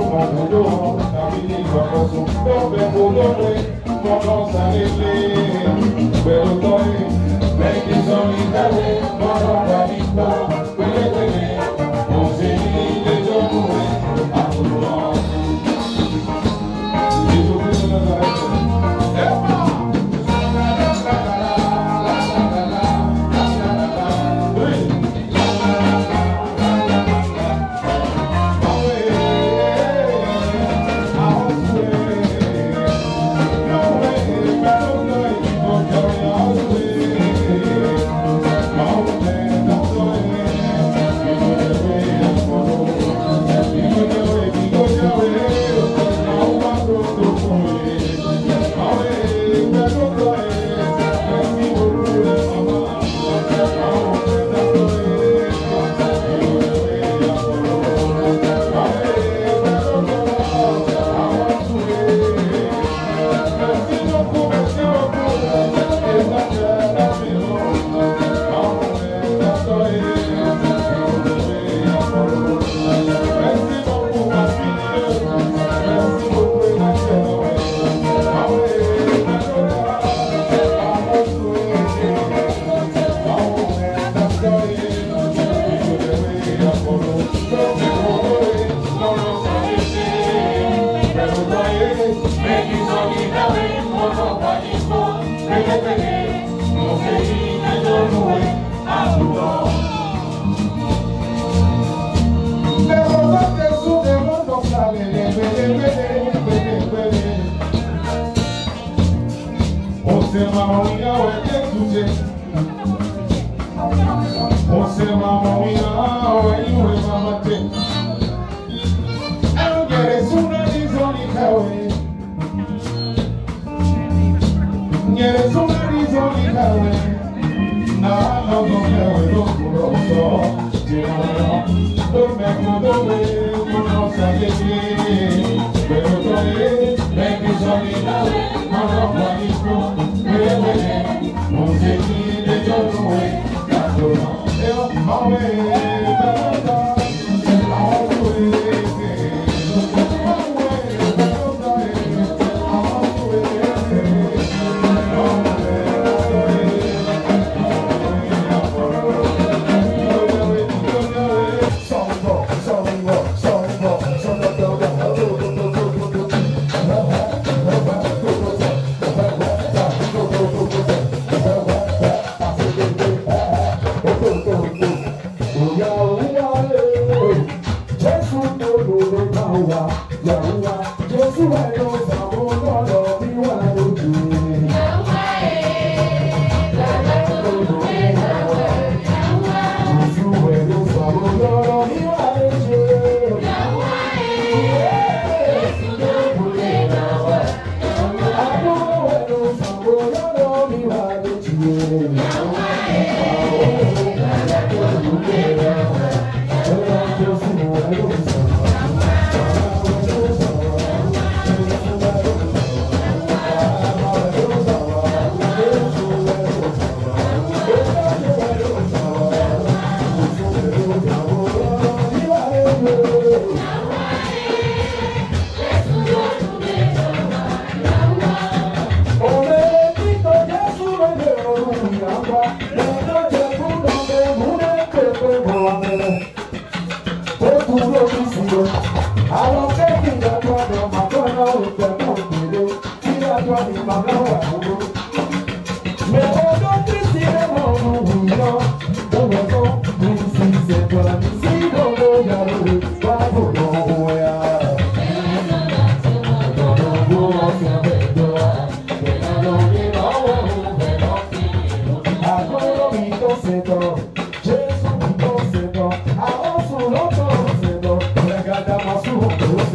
Thank you.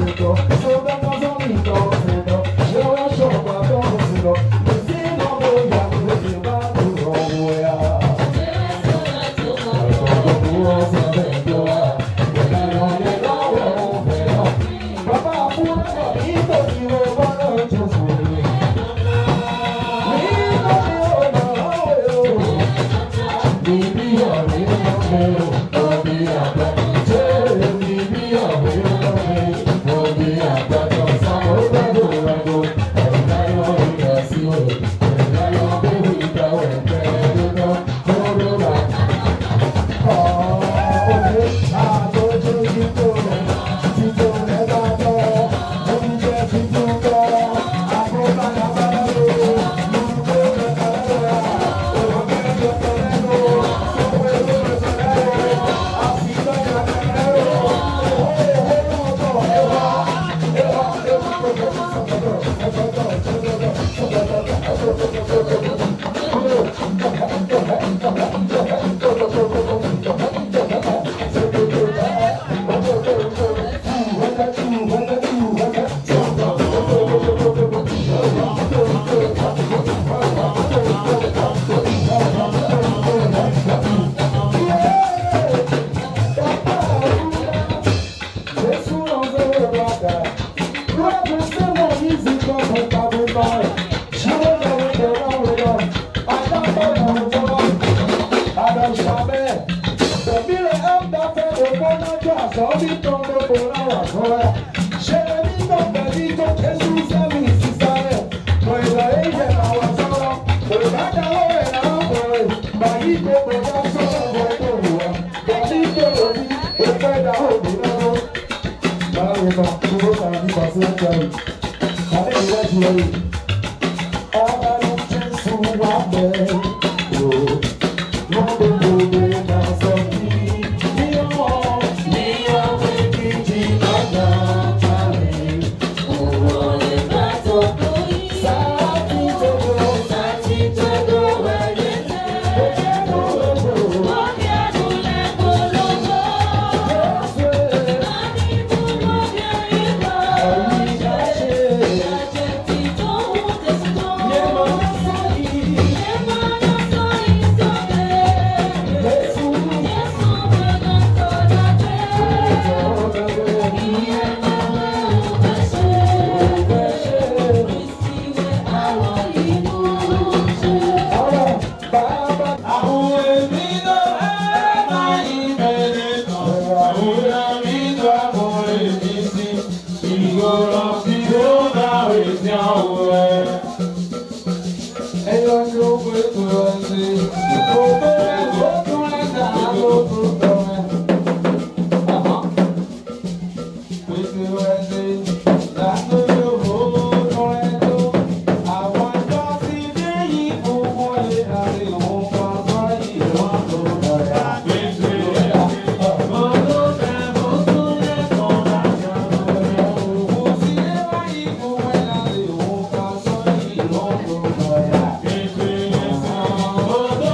Oh,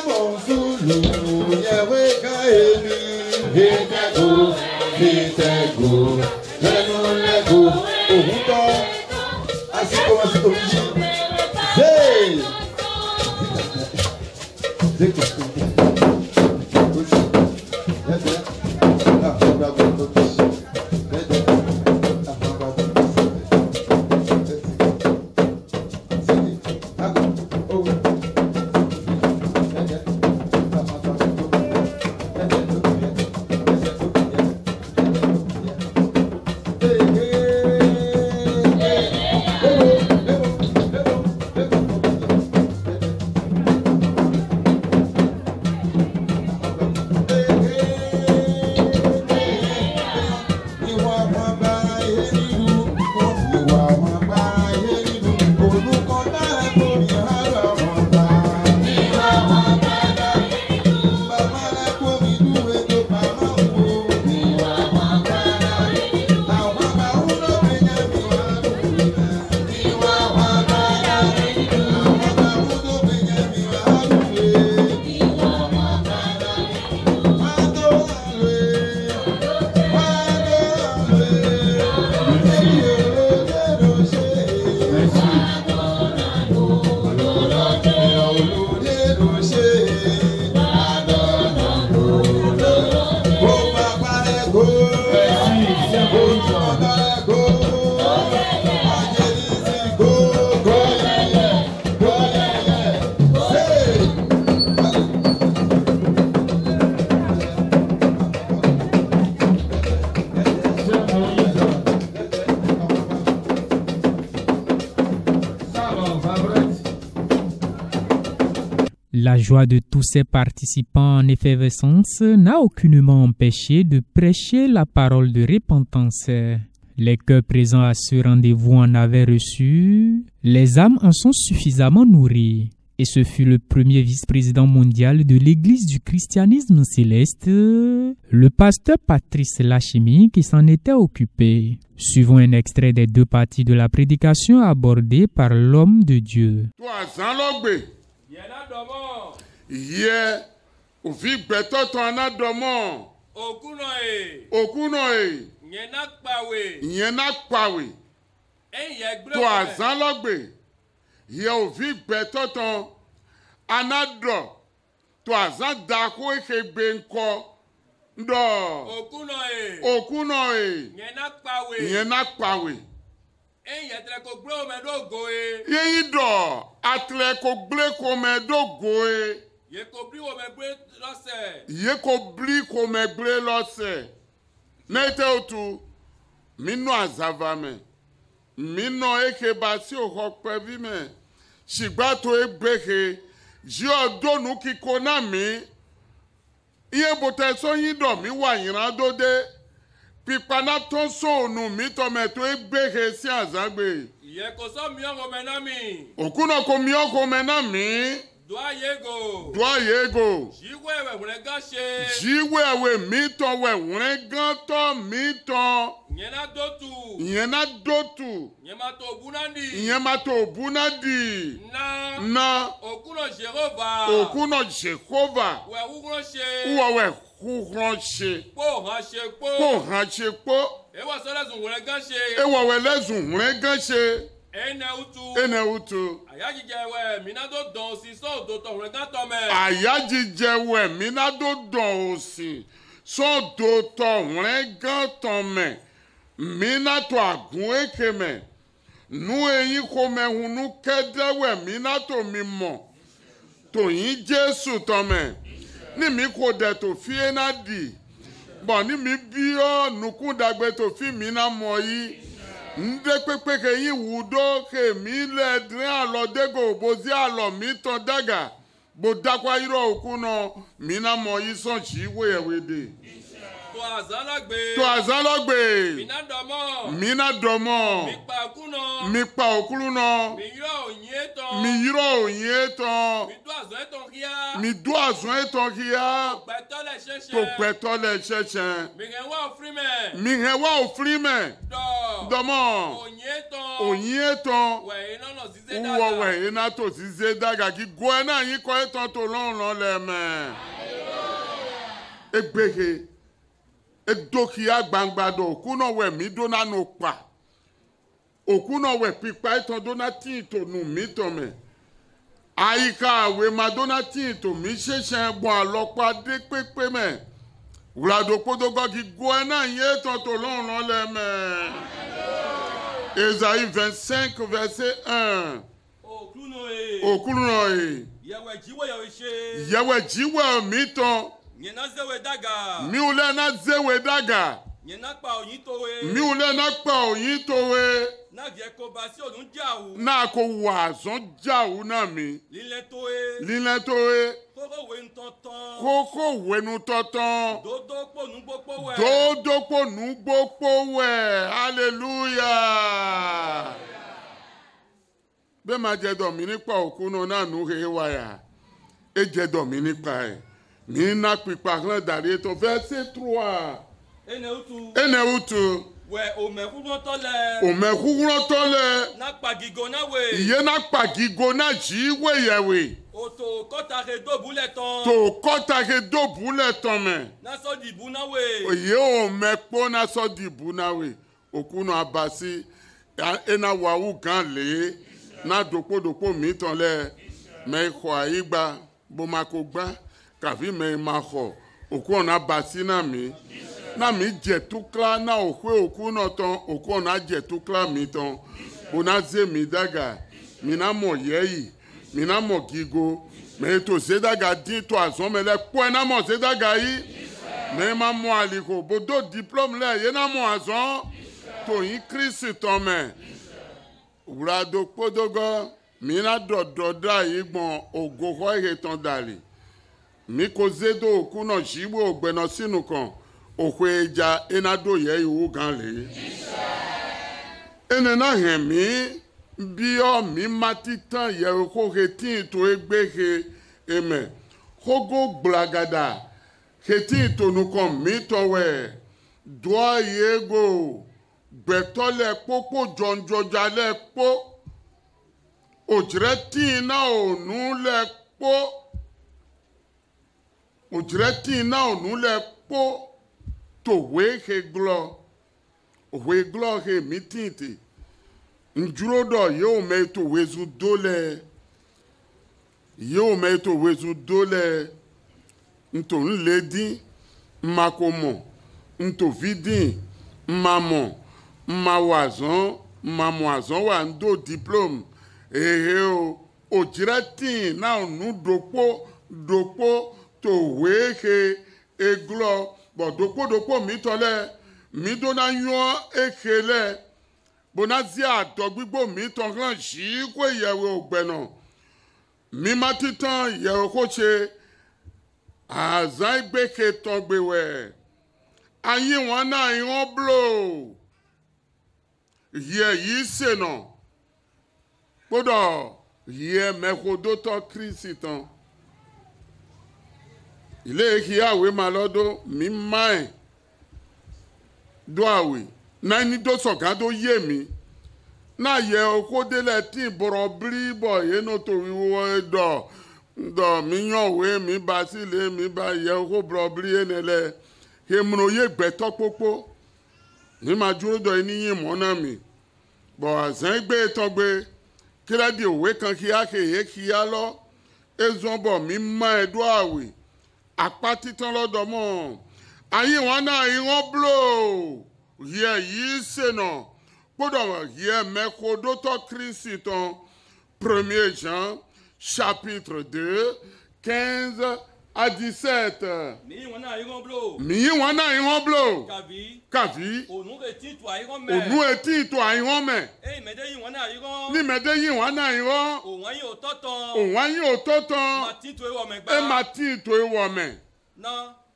La joie de tous ces participants en effervescence n'a aucunement empêché de prêcher la parole de repentance. Les cœurs présents à ce rendez-vous en avaient reçu, les âmes en sont suffisamment nourries. Et ce fut le premier vice-président mondial de l'Église du christianisme céleste, le pasteur Patrice Lachimi, qui s'en était occupé. Suivons un extrait des deux parties de la prédication abordée par l'homme de Dieu. Yẹ òfin gbẹ̀tọ̀ tán aná dọ̀mọ́. Òkúnà ẹ̀. Òkúnà ẹ̀. Yẹn ná pàwé. Yẹn ná pàwé. Ẹ̀yẹ gbẹ́wò. Tó àzán lọ́gbè. Yẹ òfin gbẹ̀tọ̀ tán aná dọ̀. Tó àzán dàkó èkébé ńkọ. Ndọ̀. Òkúnà ẹ̀. Òkúnà ẹ̀. Yẹn ná pàwé. Yẹn ná pàwé. Ẹ̀yẹ tẹ̀lé kò gbé omi dógo e. Yẹ́yìn dọ̀ àtẹ̀lé kò gbé omi dógo e. Yẹ kò bí omi gbé lọ́sẹ̀. Yẹ kò bí omi gbé lọ́sẹ̀. N'était otu mino azava me mino eke basi okokpe vi me shigba to egbeke ji odonu kiko na mi iye bote so yin do mi wa yiran dode pipana to so nu mi to me to egbeke si azagbe iye ko so mi o me na mi okuno ko mi o ko me na mi Dwa yego. Dwa yego. Jiwe we wrenga she. Jiwe we mito we wrenga to mito. Nyena dotu. Nyena dotu. Nyema to bunandi. Nyema to bunandi. Na. Na. Okuno Jehova. Okuno Jehova. We ugro she. Uwa we ugro she. Po ha she po. Po ha she po. Ewa so lezun wrenga she. Ewa we lezun wrenga she. Ene utu. Ene utu. Ayaji jewe minado don si so do to wrenga to me. Ayaji jewe minado don si so do to wrenga to me. Minato agun eke me. Nu eyin ko me hunu kedewe minato mi mo. To yin Jesu to me. Ni mi ko de to fie na di. Bo ni mi bi o nukun dagbe to fi mi na mo yi. Nde pepe ke yin wudo ke mi le drin alo dego bozi alo mi ton daga bo dakwa iro okuno mi na mo yi son chi we we de To azalogbe. Mina domo. Mina domo. Mi pa okuno. Mi pa okuno. Mi yo onyeton. Mi yiro onyeton. Mi do azon eton kia. Mi do azon eton kia. To peto le cheche. To peto le cheche. Mi gen wa ofri me. Mi gen wa ofri me. Do. Domo. Onyeton. Onyeton. We ina no zize daga. Uwo we ina to zize daga ki go na yin ko eton to lon lon le me. Egbege. Edokia gbangbado okuno we mi dona no pa. Okuno we pipa eton dona tin to nu mi to me. Ayika we madonna tin to mi sese bon alopa de pepe me. Wlado podogo ki go na yin eton to lon lon le me. Esaïe vingt-cinq verset un. Okuno e. Okuno e. Yewe jiwe yo she. Yewe jiwe mi ton. Nyena zewe daga. Mi ule na zewe daga. Nyena pa oyin towe. Mi ule na pa oyin towe. Na je ko ba si odun jawu. Na ko wa zon jawu na mi. Lile towe. Lile towe. Koko we ntonton. Koko we nu tonton. Dodo po nu gbopo we. Dodo po nu gbopo we. Hallelujah. Be ma je do mi nipa okuno na nu he wa ya. E je do mi nipa e. Mi na pipa kan dari to verset trois. Ene utu. Ene utu. We omekugro tole. Omekugro tole. Na pagigo na we. Iye na pagigo na ji we yewe. Oto kota ke do buleton. To kota ke do buleton me. Na so di bu na we. Iye omekpo na so di bu na we. Okuno abasi ena wa u gan le. Na dopo dopo mi ton le. Me ko aigba bo makogba. Kavi me maho oku na basi na mi na mi je tukla na okwe oku no ton oku na je tukla mi ton bona ze mi daga mi na mo yeyi mi na mo gigo me to ze daga din to azon me le po na mo ze daga yi me ma mo aliko bodo diplôme le ye na mo azon to yin Christ ton me urado podogo mi na dododa igbon ogo ho he ton dali. Mi kozedo okuno jibo ogbeno sinu kan okweja enado ye iwu gan le. Ene na hemi bi o mi matitan ye ko hetin to egbehe eme. Kogo blagada hetin to nu kan mi to we do yego betole popo jonjoja le po ojretin na onu le po. Ojreti na onu le po to we he glo we glo he mititi njuro do yo me to wezu dole yo me to wezu dole nto nledi makomo nto vidi mamo mawazon mamwazon wa ndo diplôme ehe o ojreti na onu dopo dopo to weke eglo bo dopo dopo mi tole mi dona yon ekele bonazi adogbigbo mi ton ran ji ko yewe ogbena mi matitan yewe ko se azan gbeke ton gbewe ayin won na yon blow ye yi se no podo ye mekodo to Christian ile ki awe malodo mi mai do awe na ni do so kan do ye mi na ye oko de le tin boro bri boy e no to wiwo do do mi yan we mi ba si le mi ba ye oko bro bri enele he mro ye gbe to popo ni ma duro do ni yin mo na mi bo azan gbe to gbe kila di owe kan ki ake ye ki ya lo ezon bo mi ma do awe apati tan lodo mo ayin won na iron blow ye yi se no podo ye mekodo to Christ ton premier Jean chapitre deux quinze à dix-sept. Mi won na iron blow. Mi won na iron blow. Kavi. Kavi. Onu eti to iron me. Onu eti to iron me. Eh mede yin won na iron. Ni mede yin won na iron. O wan yin ototon. O wan yin ototon. Ma tin to e wo me gba. E ma tin to e wo me. Na.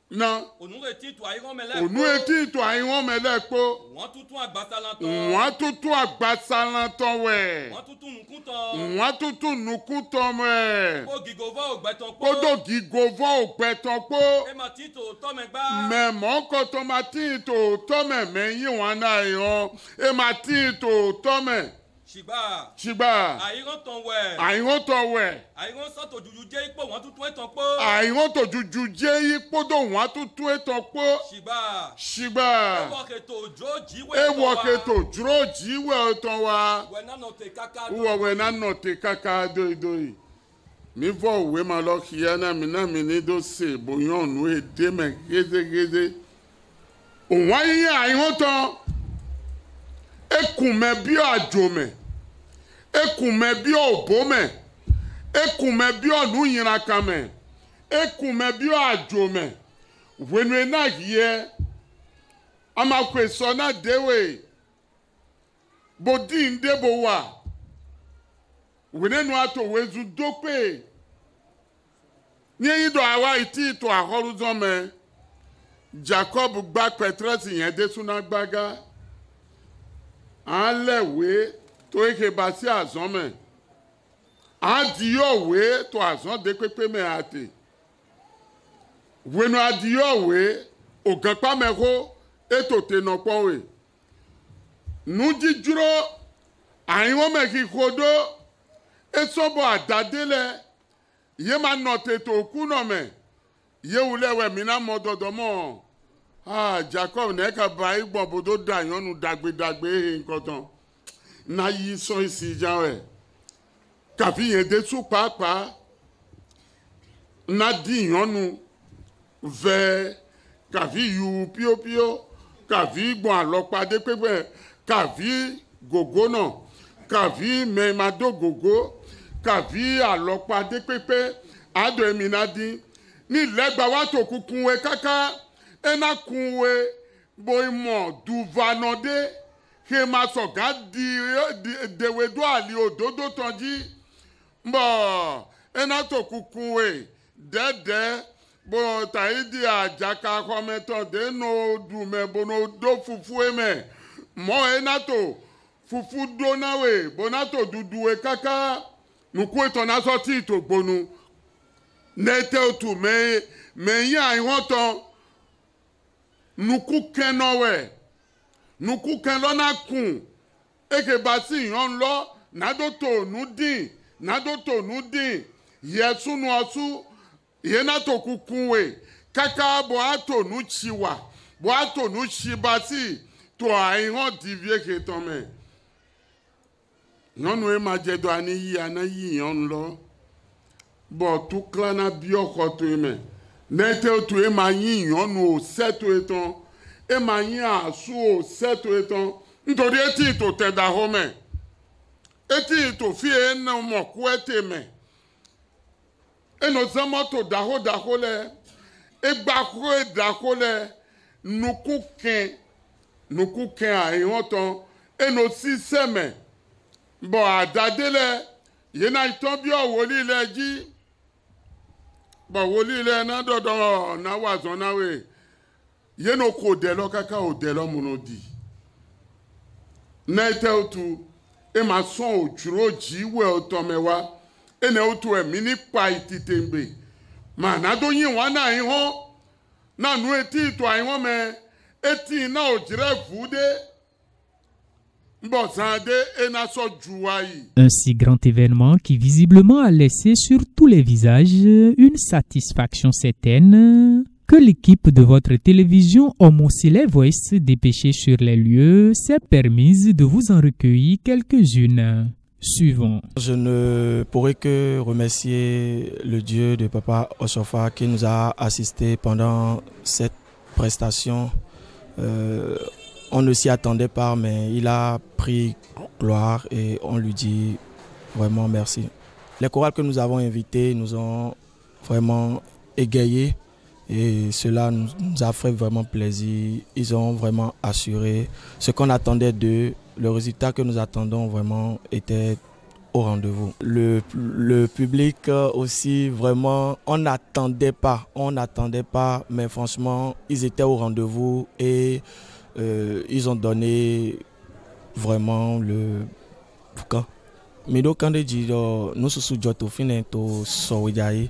Non. Onu eti to ayi wọn mẹlẹ. Onu eti to ayi wọn mẹlẹ kpo. Wọ́n tuntun agbasalantọ. Wọ́n tuntun agbasalantọ wẹ̀. Wọ́n tuntun nukutọ. Wọ́n tuntun nukutọ mẹ́. Kó gigovọ́ ògbẹ́tàn kpó. Kódò gigovọ́ ògbẹ́tàn kpó. Ẹ ma ti to tọ́mẹ gbá. Mẹ mọ́kọ tomati to tọ́mẹ mẹ́yìn wọn náà yọ. Ẹ ma ti to tọ́mẹ. Ṣìgbà. Ṣìgbà. Àyíwọ́n tán wẹ̀. Àyíwọ́n tán wẹ̀. Àyíwọ́n sọ́tò juju jẹ́ ipò wọ́n tuntun ẹ̀tàn kpó. Àyíwọ́n tó juju jẹ́ ipò tó wọ́n tuntun ẹ̀tàn kpó. Ṣìgbà. Ṣìgbà. Ewọ́ kètò dúró jíwé tán wa. Ewọ́ kètò dúró jíwé tán wa. Wẹ̀ nánà tè kaka. Wọ̀ wẹ̀ nánà tè kaka dóidói. Mi fọ òwe ma lọ kíá náà mi náà mi ní dó sè bóyá ònú èdè mẹ gédégédé. Òwọ́n ayé àyíwọ́n tán. Ekun mẹ bí àjò mẹ. Ekun mẹ bí òbó mẹ. Ekun mẹ bí ọ̀nù yìnraka mẹ. Ekun mẹ bí àjò mẹ. Wẹnu náà yẹ. Amakwe sọ náà déwé. Bòdì ń débò wà. Wẹnu àtò wẹzu dópè. Ní eyín dọ̀ àwa ìtì ìtò àhọ́rùzọ́ mẹ. Jacob gbá pẹtrẹ́sì yẹn dé súná gbága. À ń lẹ̀wé tó eke bá sí àzán mẹ́. À ń dìyọ̀wé tó àzán dé pépé mẹ́ àtè. Wẹnu adìyọ̀wé ògànpá mẹ́kó ètò tẹ̀nà pọ́nwé. Nùjídúró àyínwó mẹ́kì kodó èsọ́bọ̀ àdádélẹ̀ yé máa nọ tètò òkú nà mẹ́. Yé wulẹ̀wẹ̀ mí náà mọ dọ̀dọ̀ mọ́. Ah, Jacob nẹ́ka bá igbọ̀n bòdó dà yọ́nu dàgbédàgbé nǹkan tán. Na yi sọ isi jan ẹ kàfi yẹn dé tún pàápàá na di ìyọnu vẹ kàfi yu píopíó kàfi gbọ̀n àlọ́pàdé pépé kàfi gògó náà kàfi mẹ́ẹ̀mádó gògó kàfi àlọ́pàdé pépé àdó ẹ̀mí náà dín ní lẹ́gbàá wá tó kúkún wẹ káká ẹ̀ náà kún wẹ bóyá mọ̀ dùvanọ́dé. He ma sọ̀gá di dèwédó àlè òdòdó tọ́jú mbọ̀ ẹ̀nà tó kúkún wẹ̀ dẹ́dẹ́ bó tàyí di àjàká kọ́mẹ́tọ̀ dénú dùmẹ̀ bónú dó fufu ẹ̀mẹ̀ mọ́ ẹ̀nà tó fufu dóná wẹ̀ bóná tó dúdú wẹ̀ káká nùkú ìtọ́nà sọ́tì ìtò gbónú nẹ́tẹ́ òtù mẹ́yìn àìwọ́n tán nùkú kẹ́nà wẹ̀. Nuku kan lọ́nà kun eke basi yan lọ nadoto nu din nadoto nu din yẹsunu ọsu yenato kukun we kaka bo ato nu chiwa bo ato nu chibasi to àìhàn divie ke tọmẹ nọnu e ma jẹdọ ani yi ana yi yan lọ bọ tu klana bi ọkọ to eme nẹtẹ to e ma yi yan nu o sẹto etan. E ma yin asu o seto etan nítorí etí ìtò tẹ̀dá hó mẹ́ etí ìtò fi ẹnà mọ̀kú ẹtẹ mẹ́ ẹnà sẹ́mọ́tò dàhódàhó lẹ ẹgbàkú ẹdàhó lẹ nukú kẹ́n nukú kẹ́n àìhàn tán ẹnà sísẹ́ mẹ́ bọ̀ àdádé lẹ yẹn náà tán bí ọ̀wọ́lì lẹ jí bọ̀ wọ́lì lẹ náà dọ̀dọ̀ náà wà sọ náà wẹ̀. Yeno ko delo kaka o delo monodi. Na ete otu e ma son o juro jiwe o tomewa e ne otu e mini pa ititembe. Ma na do yin wa na ihon na nu eti to ihon me eti na o jire vude. Un si grand événement qui visiblement a laissé sur tous les visages une satisfaction certaine que l'équipe de votre télévision Omosile Voice dépêchée sur les lieux s'est permise de vous en recueillir quelques-unes. Suivons. Je ne pourrais que remercier le Dieu de Papa Osofa qui nous a assistés pendant cette prestation. Euh, on ne s'y attendait pas, mais il a pris gloire et on lui dit vraiment merci. Les chorales que nous avons invités nous ont vraiment égayés. Et cela nous a fait vraiment plaisir. Ils ont vraiment assuré ce qu'on attendait d'eux. Le résultat que nous attendons vraiment était au rendez-vous. Le, le public aussi, vraiment, on n'attendait pas, on n'attendait pas, mais franchement, ils étaient au rendez-vous et euh, ils ont donné vraiment le... Quand mais donc quand dit nous sommes tous finés to sowijayi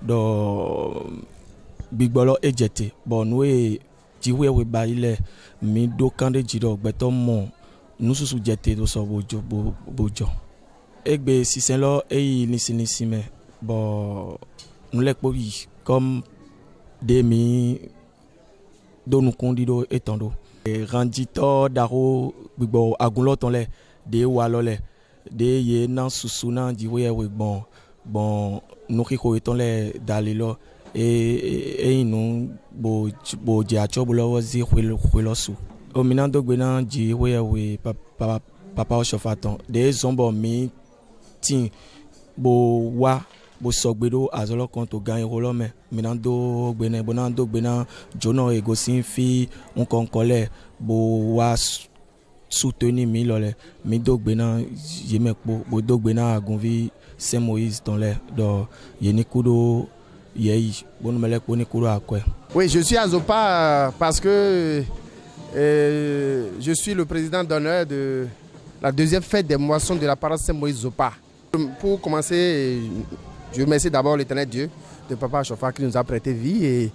do big bolo ejete bon nous e jiwe we ba ile mi do quand dit do gbeto mo nous sommes jeté do so bojo bojo egbe sisen lo e nisi nisi me bon nous les povi comme des mi do nous kondido etando randito daro big bo agunlo ton le de walole de ye nan susu nan di we we bon bon nous qui ko les dalilo et et nous bo bo dia chobulo zi khwelo su o minan do gbenan di we we papa papa Oshofaton de zombo mi tin bo wa bo sogbedo azolo konto gan rolo me minan do gbenen bonan do gbenan jono ego sin fi on konkole bo wa soutenu mi lolé mi dogbena yemekpo bo dogbena agunvi Saint Moïse dans les do yenikudo yei bonu melekpo ni kuro akwe. Oui, je suis à Zopa parce que euh, je suis le président d'honneur de la deuxième fête des moissons de la paroisse Saint Moïse Zopa. Pour commencer, je remercie d'abord l'Éternel Dieu de Papa Oshofa qui nous a prêté vie et,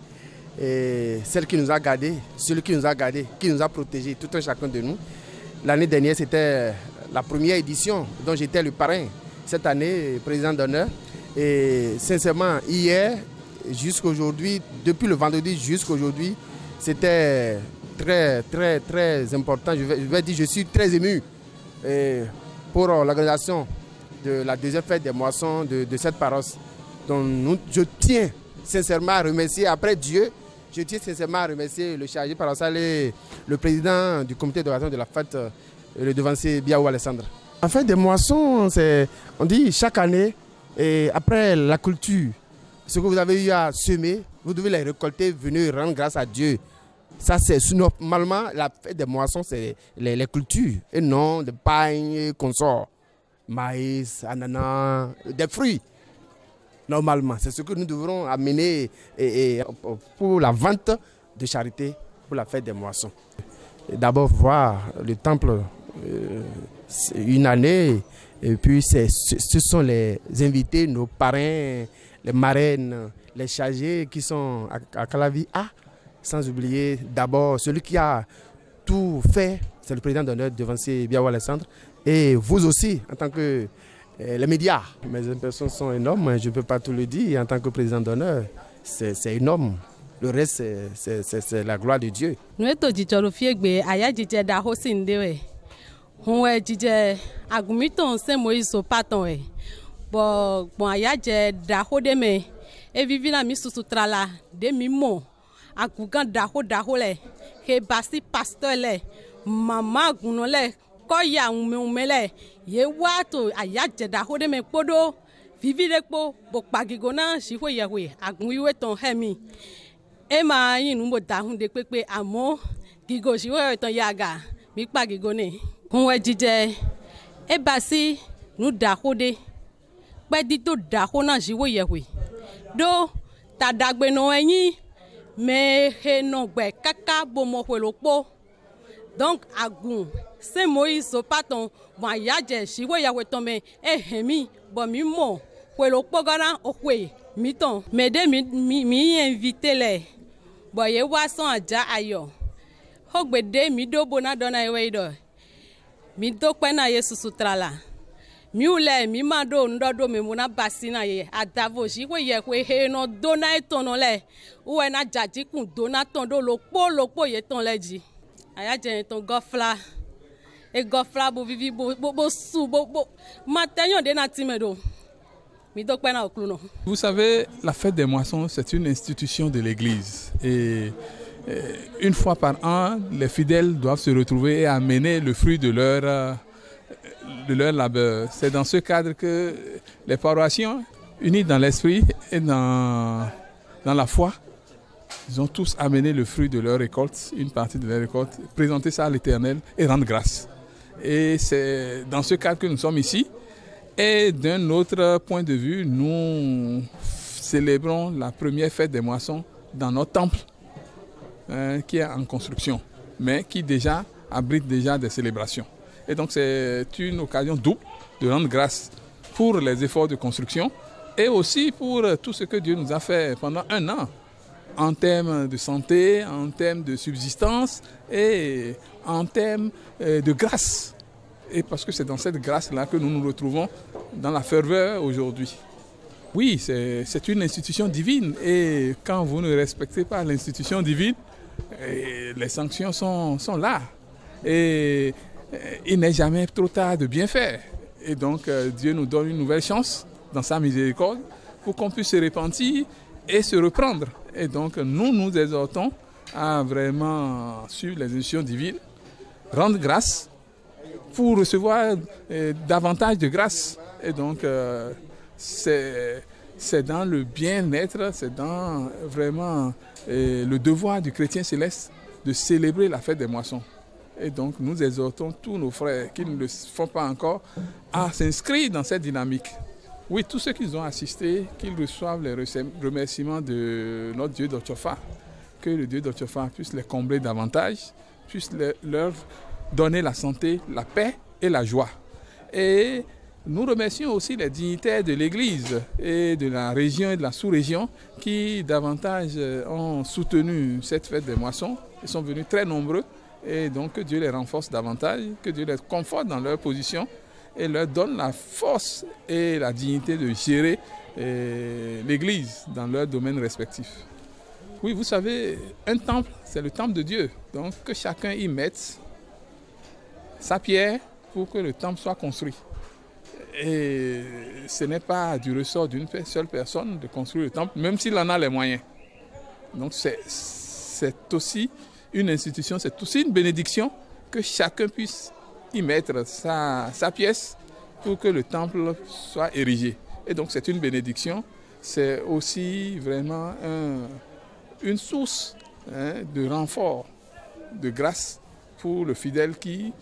et celle qui nous a gardés, celui qui nous a gardés, qui nous a protégés, tout un chacun de nous. L'année dernière, c'était la première édition dont j'étais le parrain. Cette année, président d'honneur. Et sincèrement, hier, jusqu'aujourd'hui, depuis le vendredi jusqu'aujourd'hui, c'était très, très, très important. Je vais, je vais dire, je suis très ému et pour l'organisation de la deuxième fête des moissons de, de cette paroisse. Donc, nous, je tiens sincèrement à remercier, après Dieu, je tiens sincèrement à remercier le chargé paroissial et le président du comité d'organisation de la fête, le devancier Biaou Alessandre. La fête des moissons, on dit chaque année, et après la culture, ce que vous avez eu à semer, vous devez les récolter, venir rendre grâce à Dieu. Ça, c'est normalement la fête des moissons, c'est les, les cultures, et non de pain, consorts, maïs, ananas, des fruits. Normalement, c'est ce que nous devrons amener et, et, pour la vente de charité pour la fête des moissons. D'abord voir le temple euh, une année et puis ce sont les invités, nos parrains, les marraines, les chargés qui sont à, à Calavi A, sans oublier d'abord celui qui a tout fait, c'est le président d'honneur devancier Biaou Alessandre et vous aussi en tant que les médias. Mes impressions sont énormes, je ne peux pas tout le dire. En tant que président d'honneur, c'est énorme. Le reste, c'est la gloire de Dieu. Nous sommes tous les deux à Djidje Daho Sindewe. Nous sommes Djidje Agumiton Saint Moïse Sopaton. Bon, bon, à Djidje Daho Deme. Et vivi la misusu trala de mimo. Agugan Daho Daho le. He basi pasteur le. Mama gunole. Koya ume umele ye wato ayaje da hode me podo vivi lekpo bokpagigona shiho yewe agunwiwe ton hemi e ma yin nu mo da hunde pepe amo gigo shiho ton yaga mi pagigone kunwe jije e basi nu da hode pe di to da hona shiho yewe do tadagbe no eyin me he no gbe kaka bomo hwelopo donc agun Saint Moïse Sopaton bon yaje shiwo yawe tome e hemi bon mi mo kwelo pogana okwe mi ton me de mi mi invité le bon ye wa son aja ayo hogbede mi do bona dona ewe do mi do pe na Yesu sutrala mi ule mi ma do ndodo me muna basina ye adavo shiwo ye kwe he no dona etono le uwe na jaji kun dona ton do lo po lo po ye ton leji ayaje ton gofla et gofla bo vivi bo bo sou bo bo matenyo de na timedo mi do pe na okluno. Vous savez, la fête des moissons, c'est une institution de l'église et, et une fois par an, les fidèles doivent se retrouver et amener le fruit de leur de leur labeur. C'est dans ce cadre que les paroissiens, unis dans l'esprit et dans dans la foi, ils ont tous amené le fruit de leur récolte, une partie de leur récolte, présenter ça à l'Éternel et rendre grâce. Et c'est dans ce cadre que nous sommes ici. Et d'un autre point de vue, nous célébrons la première fête des moissons dans notre temple, hein, qui est en construction, mais qui déjà abrite déjà des célébrations. Et donc c'est une occasion double de rendre grâce pour les efforts de construction et aussi pour tout ce que Dieu nous a fait pendant un an en termes de santé, en termes de subsistance et en termes de grâce. Et parce que c'est dans cette grâce-là que nous nous retrouvons dans la ferveur aujourd'hui. Oui, c'est une institution divine et quand vous ne respectez pas l'institution divine, les sanctions sont, sont là. Et il n'est jamais trop tard de bien faire. Et donc Dieu nous donne une nouvelle chance dans sa miséricorde pour qu'on puisse se repentir et se reprendre. Et donc nous nous exhortons à vraiment suivre les institutions divines, rendre grâce pour recevoir euh, davantage de grâce. Et donc euh, c'est dans le bien-être, c'est dans vraiment euh, le devoir du chrétien céleste de célébrer la fête des moissons. Et donc nous exhortons tous nos frères qui ne le font pas encore à s'inscrire dans cette dynamique. Oui, tous ceux qui ont assisté, qu'ils reçoivent les remerciements de notre Dieu d'Otchofa, que le Dieu d'Otchofa puisse les combler davantage, puisse leur donner la santé, la paix et la joie. Et nous remercions aussi les dignitaires de l'Église et de la région et de la sous-région qui davantage ont soutenu cette fête des moissons. Ils sont venus très nombreux et donc que Dieu les renforce davantage, que Dieu les conforte dans leur position et leur donne la force et la dignité de gérer l'Église dans leurs domaines respectifs. Oui, vous savez, un temple, c'est le temple de Dieu. Donc que chacun y mette sa pierre pour que le temple soit construit. Et ce n'est pas du ressort d'une seule personne de construire le temple, même s'il en a les moyens. Donc c'est aussi une institution, c'est aussi une bénédiction que chacun puisse y mettre sa, sa pièce pour que le temple soit érigé. Et donc c'est une bénédiction, c'est aussi vraiment un, une source hein, de renfort, de grâce pour le fidèle qui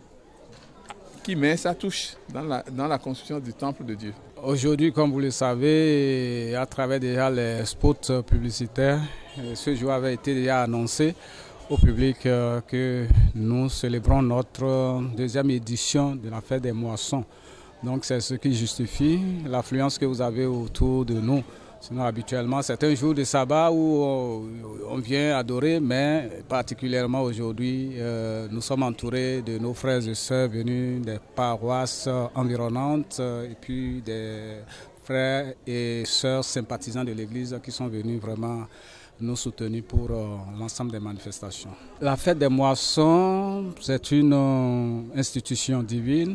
qui met sa touche dans la, dans la construction du temple de Dieu. Aujourd'hui, comme vous le savez, à travers déjà les spots publicitaires, ce jour avait été déjà annoncé au public que nous célébrons notre deuxième édition de la fête des moissons. Donc c'est ce qui justifie l'affluence que vous avez autour de nous. Sinon, habituellement, c'est un jour de sabbat où on vient adorer, mais particulièrement aujourd'hui, euh, nous sommes entourés de nos frères et sœurs venus des paroisses environnantes et puis des frères et sœurs sympathisants de l'Église qui sont venus vraiment nous soutenir pour euh, l'ensemble des manifestations. La fête des moissons, c'est une euh, institution divine.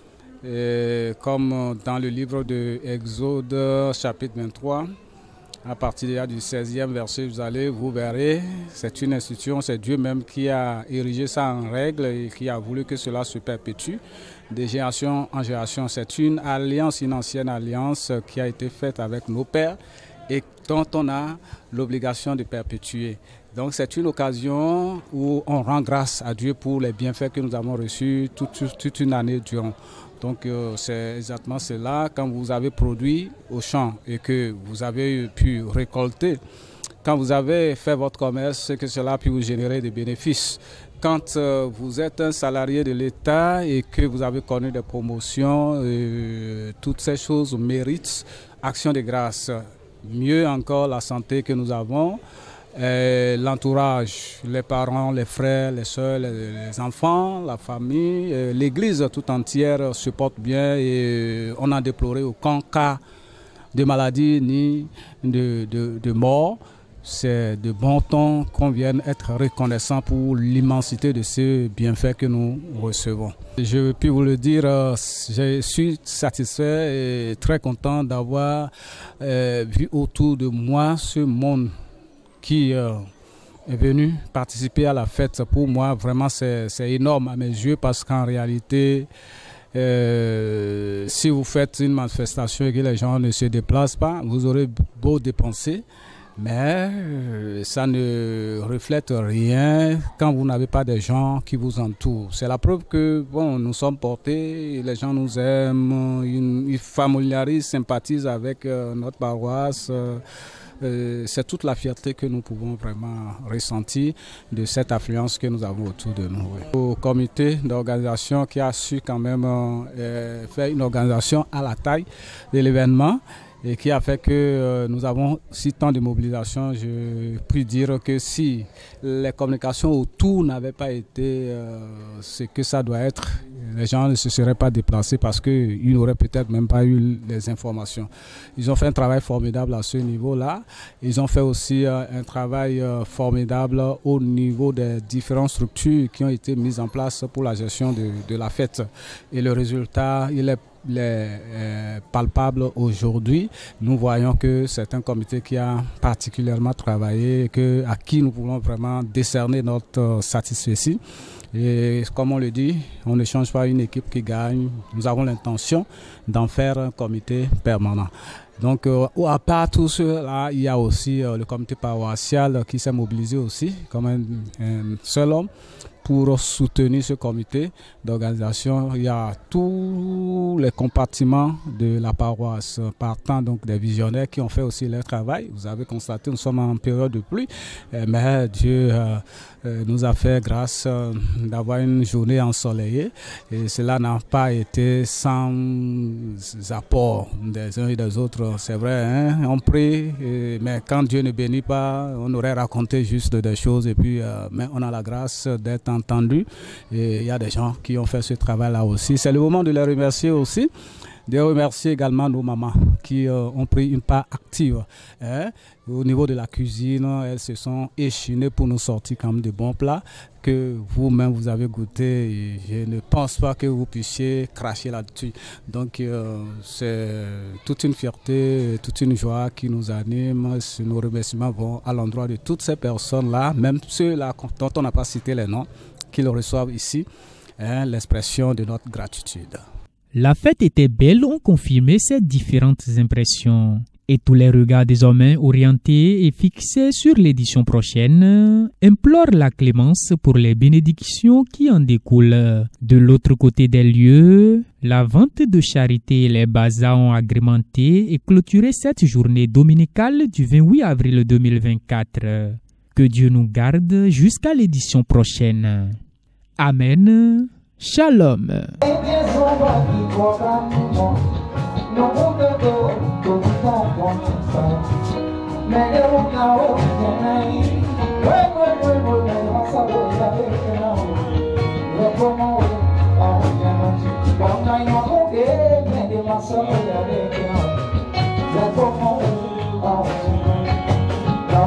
Et comme dans le livre de Exode chapitre vingt-trois, à partir du seizième verset, vous allez, vous verrez, c'est une institution, c'est Dieu même qui a érigé ça en règle et qui a voulu que cela se perpétue de génération en génération. C'est une alliance, une ancienne alliance qui a été faite avec nos pères et dont on a l'obligation de perpétuer. Donc c'est une occasion où on rend grâce à Dieu pour les bienfaits que nous avons reçus toute, toute, toute une année durant. Donc euh, c'est exactement cela, quand vous avez produit au champ et que vous avez pu récolter, quand vous avez fait votre commerce, que cela a pu vous générer des bénéfices. Quand euh, vous êtes un salarié de l'État et que vous avez connu des promotions, euh, toutes ces choses méritent action de grâce. Mieux encore la santé que nous avons, l'entourage, les parents, les frères, les soeurs, les, les enfants, la famille, l'Église tout entière se porte bien et on n'a déploré aucun cas de maladie ni de, de, de mort. C'est de bon ton qu'on vienne être reconnaissant pour l'immensité de ces bienfaits que nous recevons. Je peux vous le dire, je suis satisfait et très content d'avoir euh, vu autour de moi ce monde qui euh, est venu participer à la fête. Pour moi, vraiment, c'est énorme à mes yeux parce qu'en réalité, euh, si vous faites une manifestation et que les gens ne se déplacent pas, vous aurez beau dépenser, mais euh, ça ne reflète rien quand vous n'avez pas des gens qui vous entourent. C'est la preuve que bon, nous sommes portés, les gens nous aiment, ils, ils familiarisent, sympathisent avec euh, notre paroisse. Euh, euh, c'est toute la fierté que nous pouvons vraiment ressentir de cette affluence que nous avons autour de nous. Oui. Au comité d'organisation qui a su quand même euh, faire une organisation à la taille de l'événement, et qui a fait que euh, nous avons si tant de mobilisation. Je puis dire que si les communications autour n'avaient pas été euh, ce que ça doit être, les gens ne se seraient pas déplacés parce qu'ils n'auraient peut-être même pas eu les informations. Ils ont fait un travail formidable à ce niveau-là. Ils ont fait aussi euh, un travail euh, formidable au niveau des différentes structures qui ont été mises en place pour la gestion de, de la fête. Et le résultat, il est les euh, palpables aujourd'hui. Nous voyons que c'est un comité qui a particulièrement travaillé et que, à qui nous voulons vraiment décerner notre euh, satisfaction. Et comme on le dit, on ne change pas une équipe qui gagne. Nous avons l'intention d'en faire un comité permanent. Donc, euh, à part tout cela, il y a aussi euh, le comité paroissial qui s'est mobilisé aussi comme un, un seul homme pour soutenir ce comité d'organisation. Il y a tous les compartiments de la paroisse, partant donc des visionnaires qui ont fait aussi leur travail. Vous avez constaté, nous sommes en période de pluie, mais Dieu euh, nous a fait grâce euh, d'avoir une journée ensoleillée, et cela n'a pas été sans apport des uns et des autres. C'est vrai, hein? On prie, et, mais quand Dieu ne bénit pas, on aurait raconté juste des choses, et puis euh, mais on a la grâce d'être entendu, et il y a des gens qui ont fait ce travail-là aussi. C'est le moment de les remercier aussi, de remercier également nos mamans qui euh, ont pris une part active. Hein. Au niveau de la cuisine, elles se sont échinées pour nous sortir quand même de bons plats que vous-même vous avez goûté, et je ne pense pas que vous puissiez cracher là-dessus. Donc euh, c'est toute une fierté, toute une joie qui nous anime. Nos remerciements vont à l'endroit de toutes ces personnes-là, même ceux-là dont on n'a pas cité les noms, qui le reçoivent ici, hein, l'expression de notre gratitude. La fête était belle, ont confirmé ces différentes impressions. Et tous les regards désormais orientés et fixés sur l'édition prochaine implorent la clémence pour les bénédictions qui en découlent. De l'autre côté des lieux, la vente de charité et les bazars ont agrémenté et clôturé cette journée dominicale du vingt-huit avril deux mille vingt-quatre. Que Dieu nous garde jusqu'à l'édition prochaine. Amen. Shalom.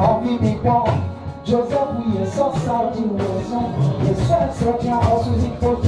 Joseph, we are so sorry, we are so sorry, we are so sorry,